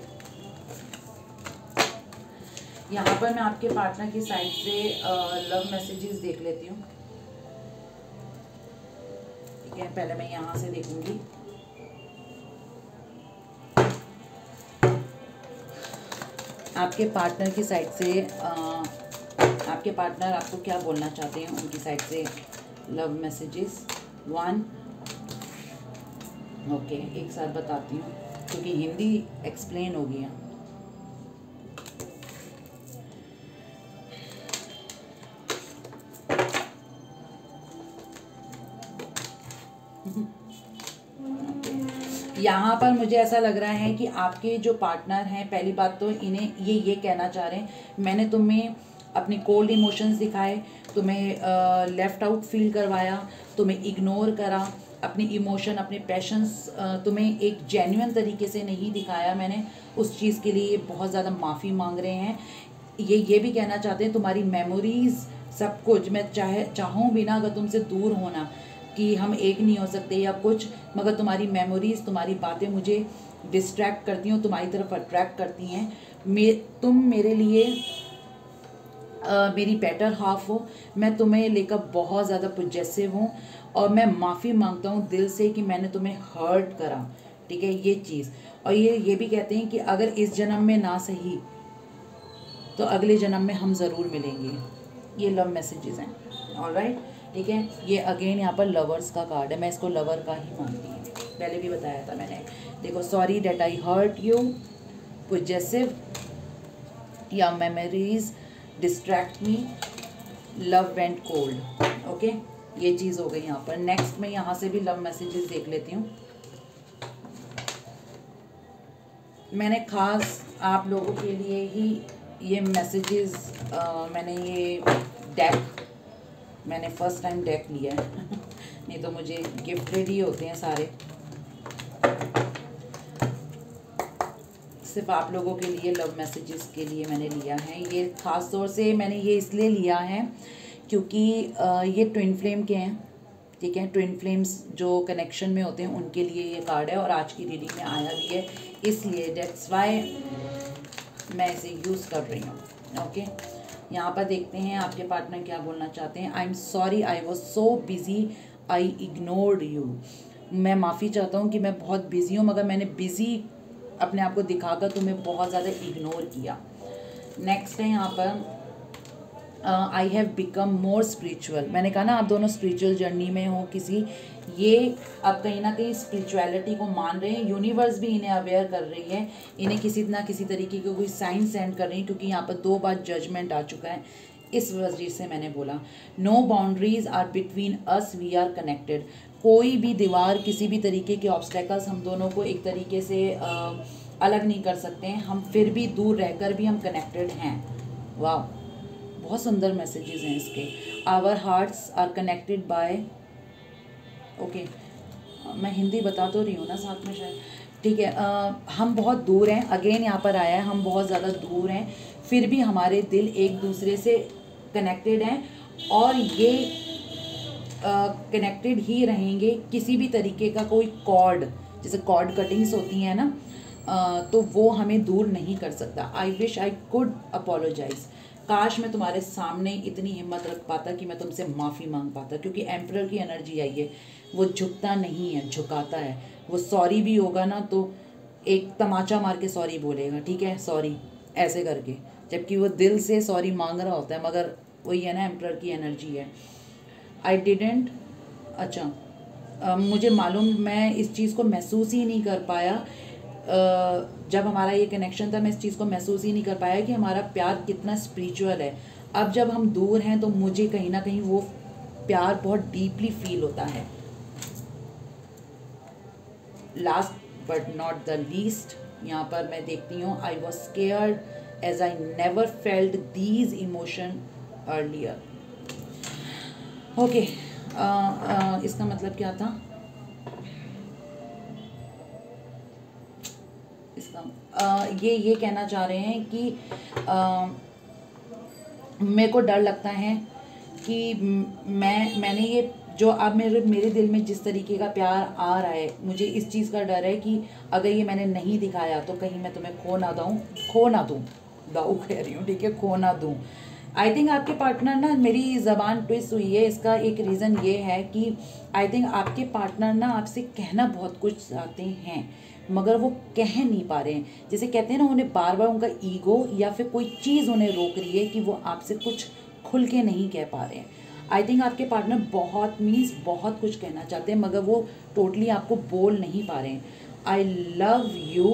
यहाँ पर मैं आपके पार्टनर की साइड से लव मैसेजेस देख लेती हूँ, ठीक है। पहले मैं यहाँ से देखूंगी। आपके पार्टनर की साइड से आ, आपके पार्टनर आपको क्या बोलना चाहते हैं, उनकी साइड से लव मैसेजेस। वन, ओके, एक साथ बताती हूँ क्योंकि हिंदी एक्सप्लेन हो गया। यहाँ पर मुझे ऐसा लग रहा है कि आपके जो पार्टनर हैं, पहली बात तो इन्हें ये ये कहना चाह रहे हैं, मैंने तुम्हें अपने कोल्ड इमोशंस दिखाए, तुम्हें लेफ़्ट आउट फील करवाया, तुम्हें इग्नोर करा, अपनी इमोशन, अपने पैशंस तुम्हें एक जेन्युइन तरीके से नहीं दिखाया मैंने, उस चीज़ के लिए बहुत ज़्यादा माफ़ी मांग रहे हैं। ये ये भी कहना चाहते हैं तुम्हारी मेमोरीज़ सब कुछ मैं चाहे चाहूँ भी ना, अगर तुमसे दूर होना कि हम एक नहीं हो सकते या कुछ, मगर तुम्हारी मेमोरीज, तुम्हारी बातें मुझे डिस्ट्रैक्ट करती हैं, तुम्हारी तरफ अट्रैक्ट करती हैं। मे तुम मेरे लिए Uh, मेरी बेटर हाफ हो। मैं तुम्हें लेकर बहुत ज़्यादा पॉजेसिव हूँ और मैं माफ़ी मांगता हूँ दिल से कि मैंने तुम्हें हर्ट करा, ठीक है, ये चीज़। और ये ये भी कहते हैं कि अगर इस जन्म में ना सही तो अगले जन्म में हम ज़रूर मिलेंगे। ये लव मैसेजेस हैं, ऑलराइट, ठीक है। ये अगेन यहाँ पर लवर्स का कार्ड है, मैं इसको लवर का ही मानती हूँ, पहले भी बताया था मैंने। देखो, sorry that I hurt you, possessive या memories distract me, love went cold, okay, ये चीज़ हो गई यहाँ पर। नेक्स्ट में यहाँ से भी लव मैसेजेस देख लेती हूँ। मैंने खास आप लोगों के लिए ही ये मैसेजेस, मैंने ये डेक, मैंने फर्स्ट टाइम डेक लिया है नहीं तो मुझे गिफ्टेड ही होते हैं सारे, सिर्फ आप लोगों के लिए लव मैसेजेस के लिए मैंने लिया है। ये ख़ास तौर से मैंने ये इसलिए लिया है क्योंकि ये ट्विन फ्लेम के हैं, ठीक है। ट्विन फ्लेम्स जो कनेक्शन में होते हैं उनके लिए ये कार्ड है और आज की रीडिंग में आया भी है, इसलिए दैट्स वाई मैं इसे यूज़ कर रही हूँ, ओके। यहाँ पर देखते हैं आपके पार्टनर क्या बोलना चाहते हैं। I am sorry I was so busy I ignored you. मैं माफ़ी चाहता हूँ कि मैं बहुत बिज़ी हूँ, मगर मैंने बिज़ी अपने आप को दिखाकर तुम्हें बहुत ज़्यादा इग्नोर किया। नेक्स्ट है यहाँ पर I have become more spiritual. मैंने कहा ना आप दोनों स्पिरिचुअल जर्नी में हो किसी, ये अब कहीं ना कहीं स्पिरिचुअलिटी को मान रहे हैं। यूनिवर्स भी इन्हें अवेयर कर रही है, इन्हें किसी ना किसी तरीके की कोई साइन सेंड कर रही है, क्योंकि यहाँ पर दो बार जजमेंट आ चुका है। इस वजह से मैंने बोला no boundaries are between us, we are connected. कोई भी दीवार, किसी भी तरीके के ऑब्स्टेकल्स हम दोनों को एक तरीके से आ, अलग नहीं कर सकते हैं। हम फिर भी दूर रहकर भी हम कनेक्टेड हैं। वाह, बहुत सुंदर मैसेजेस हैं इसके। Our hearts are connected by, okay, मैं हिंदी बता तो रही हूँ ना साथ में शायद, ठीक है। आ, हम बहुत दूर हैं, अगेन यहाँ पर आया है हम बहुत ज़्यादा दूर हैं, फिर भी हमारे दिल एक दूसरे से कनेक्टेड हैं और ये कनेक्टेड uh, ही रहेंगे। किसी भी तरीके का कोई कॉर्ड, जैसे कॉर्ड कटिंग्स होती हैं ना, uh, तो वो हमें दूर नहीं कर सकता। I wish I could apologize. काश मैं तुम्हारे सामने इतनी हिम्मत रख पाता कि मैं तुमसे माफ़ी मांग पाता, क्योंकि एम्परर की एनर्जी आई है, वो झुकता नहीं है, झुकाता है। वो सॉरी भी होगा ना तो एक तमाचा मार के सॉरी बोलेगा, ठीक है, सॉरी ऐसे करके, जबकि वो दिल से सॉरी मांग रहा होता है, मगर वही है ना, एम्परर की एनर्जी है। आई डिडेंट, अच्छा, uh, मुझे मालूम, मैं इस चीज़ को महसूस ही नहीं कर पाया। uh, जब हमारा ये कनेक्शन था मैं इस चीज़ को महसूस ही नहीं कर पाया कि हमारा प्यार कितना स्पिरिचुअल है। अब जब हम दूर हैं तो मुझे कहीं ना कहीं वो प्यार बहुत डीपली फील होता है। Last but not the least, यहाँ पर मैं देखती हूँ I was scared as I never felt these emotion earlier. Okay, इसका मतलब क्या था इसका, uh, ये ये कहना चाह रहे हैं कि uh, मेरे को डर लगता है कि मैं मैंने ये जो अब मेरे मेरे दिल में जिस तरीके का प्यार आ रहा है, मुझे इस चीज़ का डर है कि अगर ये मैंने नहीं दिखाया तो कहीं मैं तुम्हें खो ना दूँ खो ना दूँ दाऊ कह रही हूँ, ठीक है, खो ना दूँ। आई थिंक आपके पार्टनर ना, मेरी ज़बान ट्विस्ट हुई है, इसका एक रीज़न ये है कि आई थिंक आपके पार्टनर ना आपसे कहना बहुत कुछ चाहते हैं, मगर वो कह नहीं पा रहे हैं। जैसे कहते हैं ना, उन्हें बार बार उनका ईगो या फिर कोई चीज़ उन्हें रोक रही है कि वो आपसे कुछ खुल के नहीं कह पा रहे हैं। आई थिंक आपके पार्टनर बहुत मीन्स बहुत कुछ कहना चाहते हैं, मगर वो टोटली आपको बोल नहीं पा रहे हैं। आई लव यू,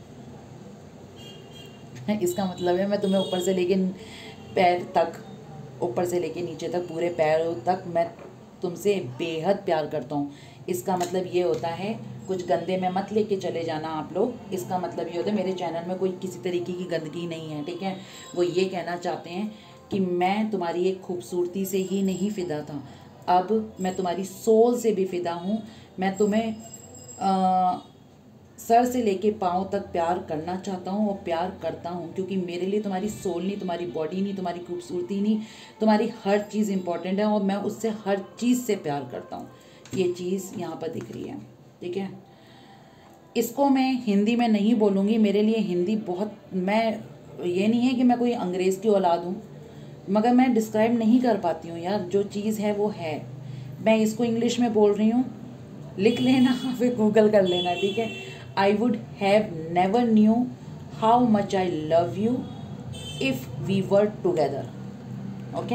इसका मतलब है मैं तुम्हें ऊपर से लेके पैर तक, ऊपर से लेके नीचे तक, पूरे पैरों तक मैं तुमसे बेहद प्यार करता हूँ। इसका मतलब ये होता है, कुछ गंदे में मत लेके चले जाना आप लोग। इसका मतलब ये होता है मेरे चैनल में कोई किसी तरीके की गंदगी नहीं है, ठीक है। वो ये कहना चाहते हैं कि मैं तुम्हारी एक खूबसूरती से ही नहीं फ़िदा था, अब मैं तुम्हारी सोल से भी फ़िदा हूँ। मैं तुम्हें आ, सर से लेके पाँव तक प्यार करना चाहता हूँ और प्यार करता हूँ, क्योंकि मेरे लिए तुम्हारी सोल नहीं, तुम्हारी बॉडी नहीं, तुम्हारी खूबसूरती नहीं, तुम्हारी हर चीज़ इंपॉर्टेंट है और मैं उससे हर चीज़ से प्यार करता हूँ। ये चीज़ यहाँ पर दिख रही है, ठीक है। इसको मैं हिंदी में नहीं बोलूँगी, मेरे लिए हिंदी बहुत, मैं ये नहीं है कि मैं कोई अंग्रेज़ की औलाद हूँ, मगर मैं डिस्क्राइब नहीं कर पाती हूँ यार, जो चीज़ है वो है। मैं इसको इंग्लिश में बोल रही हूँ, लिख लेना फिर गूगल कर लेना, ठीक है। I would have never knew how much I love you if we were together. Okay,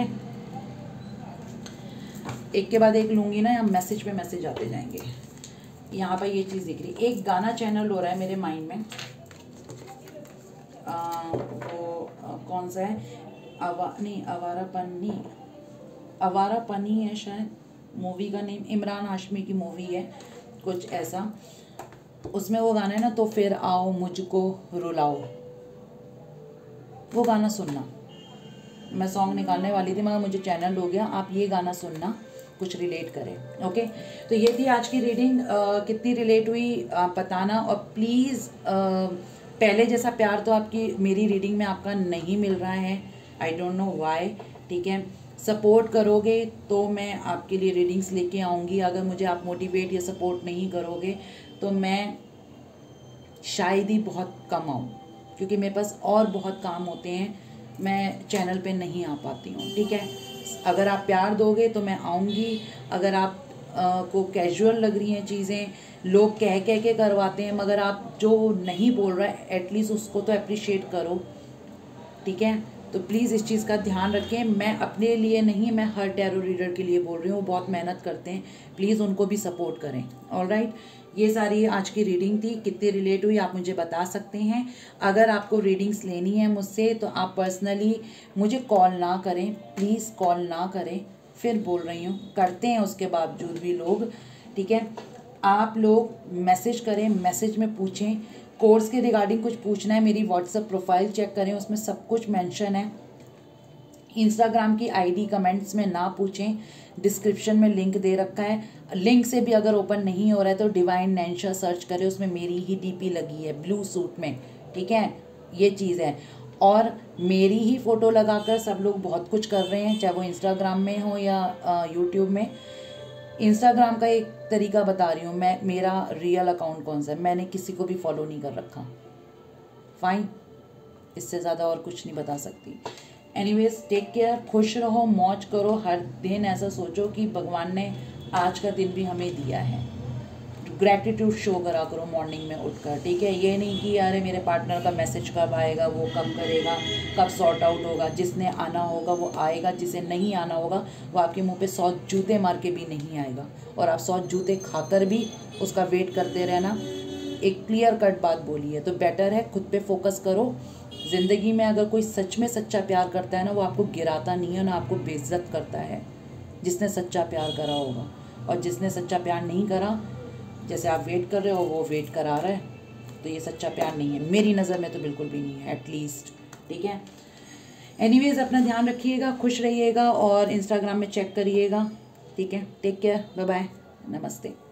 एक के बाद एक लूँगी ना, या मैसेज पे मैसेज आते जाएंगे। यहाँ पर ये चीज़ दिख रही, एक गाना चैनल हो रहा है मेरे माइंड में, आ, वो आ, कौन सा है, अवा नहीं अवारापन नहीं अवारापन ही है शायद मूवी का नेम, इमरान हाशमी की मूवी है कुछ ऐसा, उसमें वो गाना है ना, तो फिर आओ मुझको रुलाओ, वो गाना सुनना। मैं सॉन्ग निकालने वाली थी मगर मुझे चैनल हो गया, आप ये गाना सुनना, कुछ रिलेट करें। ओके, तो ये थी आज की रीडिंग। आ, कितनी रिलेट हुई आप बताना, और प्लीज़ पहले जैसा प्यार तो आपकी मेरी रीडिंग में आपका नहीं मिल रहा है, आई डोंट नो व्हाई, ठीक है। सपोर्ट करोगे तो मैं आपके लिए रीडिंग्स लेके आऊँगी, अगर मुझे आप मोटिवेट या सपोर्ट नहीं करोगे तो मैं शायद ही बहुत कम आऊँ, क्योंकि मेरे पास और बहुत काम होते हैं, मैं चैनल पे नहीं आ पाती हूँ, ठीक है। अगर आप प्यार दोगे तो मैं आऊँगी, अगर आप आ, को कैजुअल लग रही हैं चीज़ें, लोग कह कह के करवाते हैं, मगर आप जो नहीं बोल रहा है एटलीस्ट उसको तो अप्रिशिएट करो, ठीक है। तो प्लीज़ इस चीज़ का ध्यान रखें, मैं अपने लिए नहीं, मैं हर टैरो रीडर के लिए बोल रही हूँ, वो बहुत मेहनत करते हैं, प्लीज़ उनको भी सपोर्ट करें। ऑलराइट, ये सारी आज की रीडिंग थी, कितनी रिलेट हुई आप मुझे बता सकते हैं। अगर आपको रीडिंग्स लेनी है मुझसे तो आप पर्सनली मुझे कॉल ना करें, प्लीज़ कॉल ना करें, फिर बोल रही हूँ, करते हैं उसके बावजूद भी लोग, ठीक है। आप लोग मैसेज करें, मैसेज में पूछें, कोर्स के रिगार्डिंग कुछ पूछना है मेरी व्हाट्सएप प्रोफाइल चेक करें, उसमें सब कुछ मेंशन है। इंस्टाग्राम की आईडी कमेंट्स में ना पूछें, डिस्क्रिप्शन में लिंक दे रखा है, लिंक से भी अगर ओपन नहीं हो रहा है तो डिवाइन नैंशा सर्च करें, उसमें मेरी ही डीपी लगी है ब्लू सूट में, ठीक है। ये चीज़ है, और मेरी ही फ़ोटो लगाकर सब लोग बहुत कुछ कर रहे हैं, चाहे वो इंस्टाग्राम में हो या यूट्यूब में। इंस्टाग्राम का एक तरीका बता रही हूँ मैं, मेरा रियल अकाउंट कौन सा है, मैंने किसी को भी फॉलो नहीं कर रखा, फाइन, इससे ज़्यादा और कुछ नहीं बता सकती। एनीवेज, टेक केयर, खुश रहो, मौज करो, हर दिन ऐसा सोचो कि भगवान ने आज का दिन भी हमें दिया है, ग्रैटिट्यूड शो करा करो मॉर्निंग में उठकर, ठीक है। ये नहीं कि यार मेरे पार्टनर का मैसेज कब आएगा, वो कब करेगा, कब सॉर्ट आउट होगा, जिसने आना होगा वो आएगा, जिसे नहीं आना होगा वो आपके मुंह पे सौ जूते मार के भी नहीं आएगा, और आप सौ जूते खाकर भी उसका वेट करते रहना। एक क्लियर कट बात बोली है, तो बेटर है खुद पे फोकस करो। ज़िंदगी में अगर कोई सच में सच्चा प्यार करता है ना, वो आपको गिराता नहीं है ना आपको बेइज्जत करता है, जिसने सच्चा प्यार करा होगा। और जिसने सच्चा प्यार नहीं करा, जैसे आप वेट कर रहे हो वो वेट करा रहा है, तो ये सच्चा प्यार नहीं है, मेरी नज़र में तो बिल्कुल भी नहीं है एटलीस्ट, ठीक है। एनीवेज, अपना ध्यान रखिएगा, खुश रहिएगा और इंस्टाग्राम में चेक करिएगा, ठीक है। टेक केयर, बाय बाय, नमस्ते।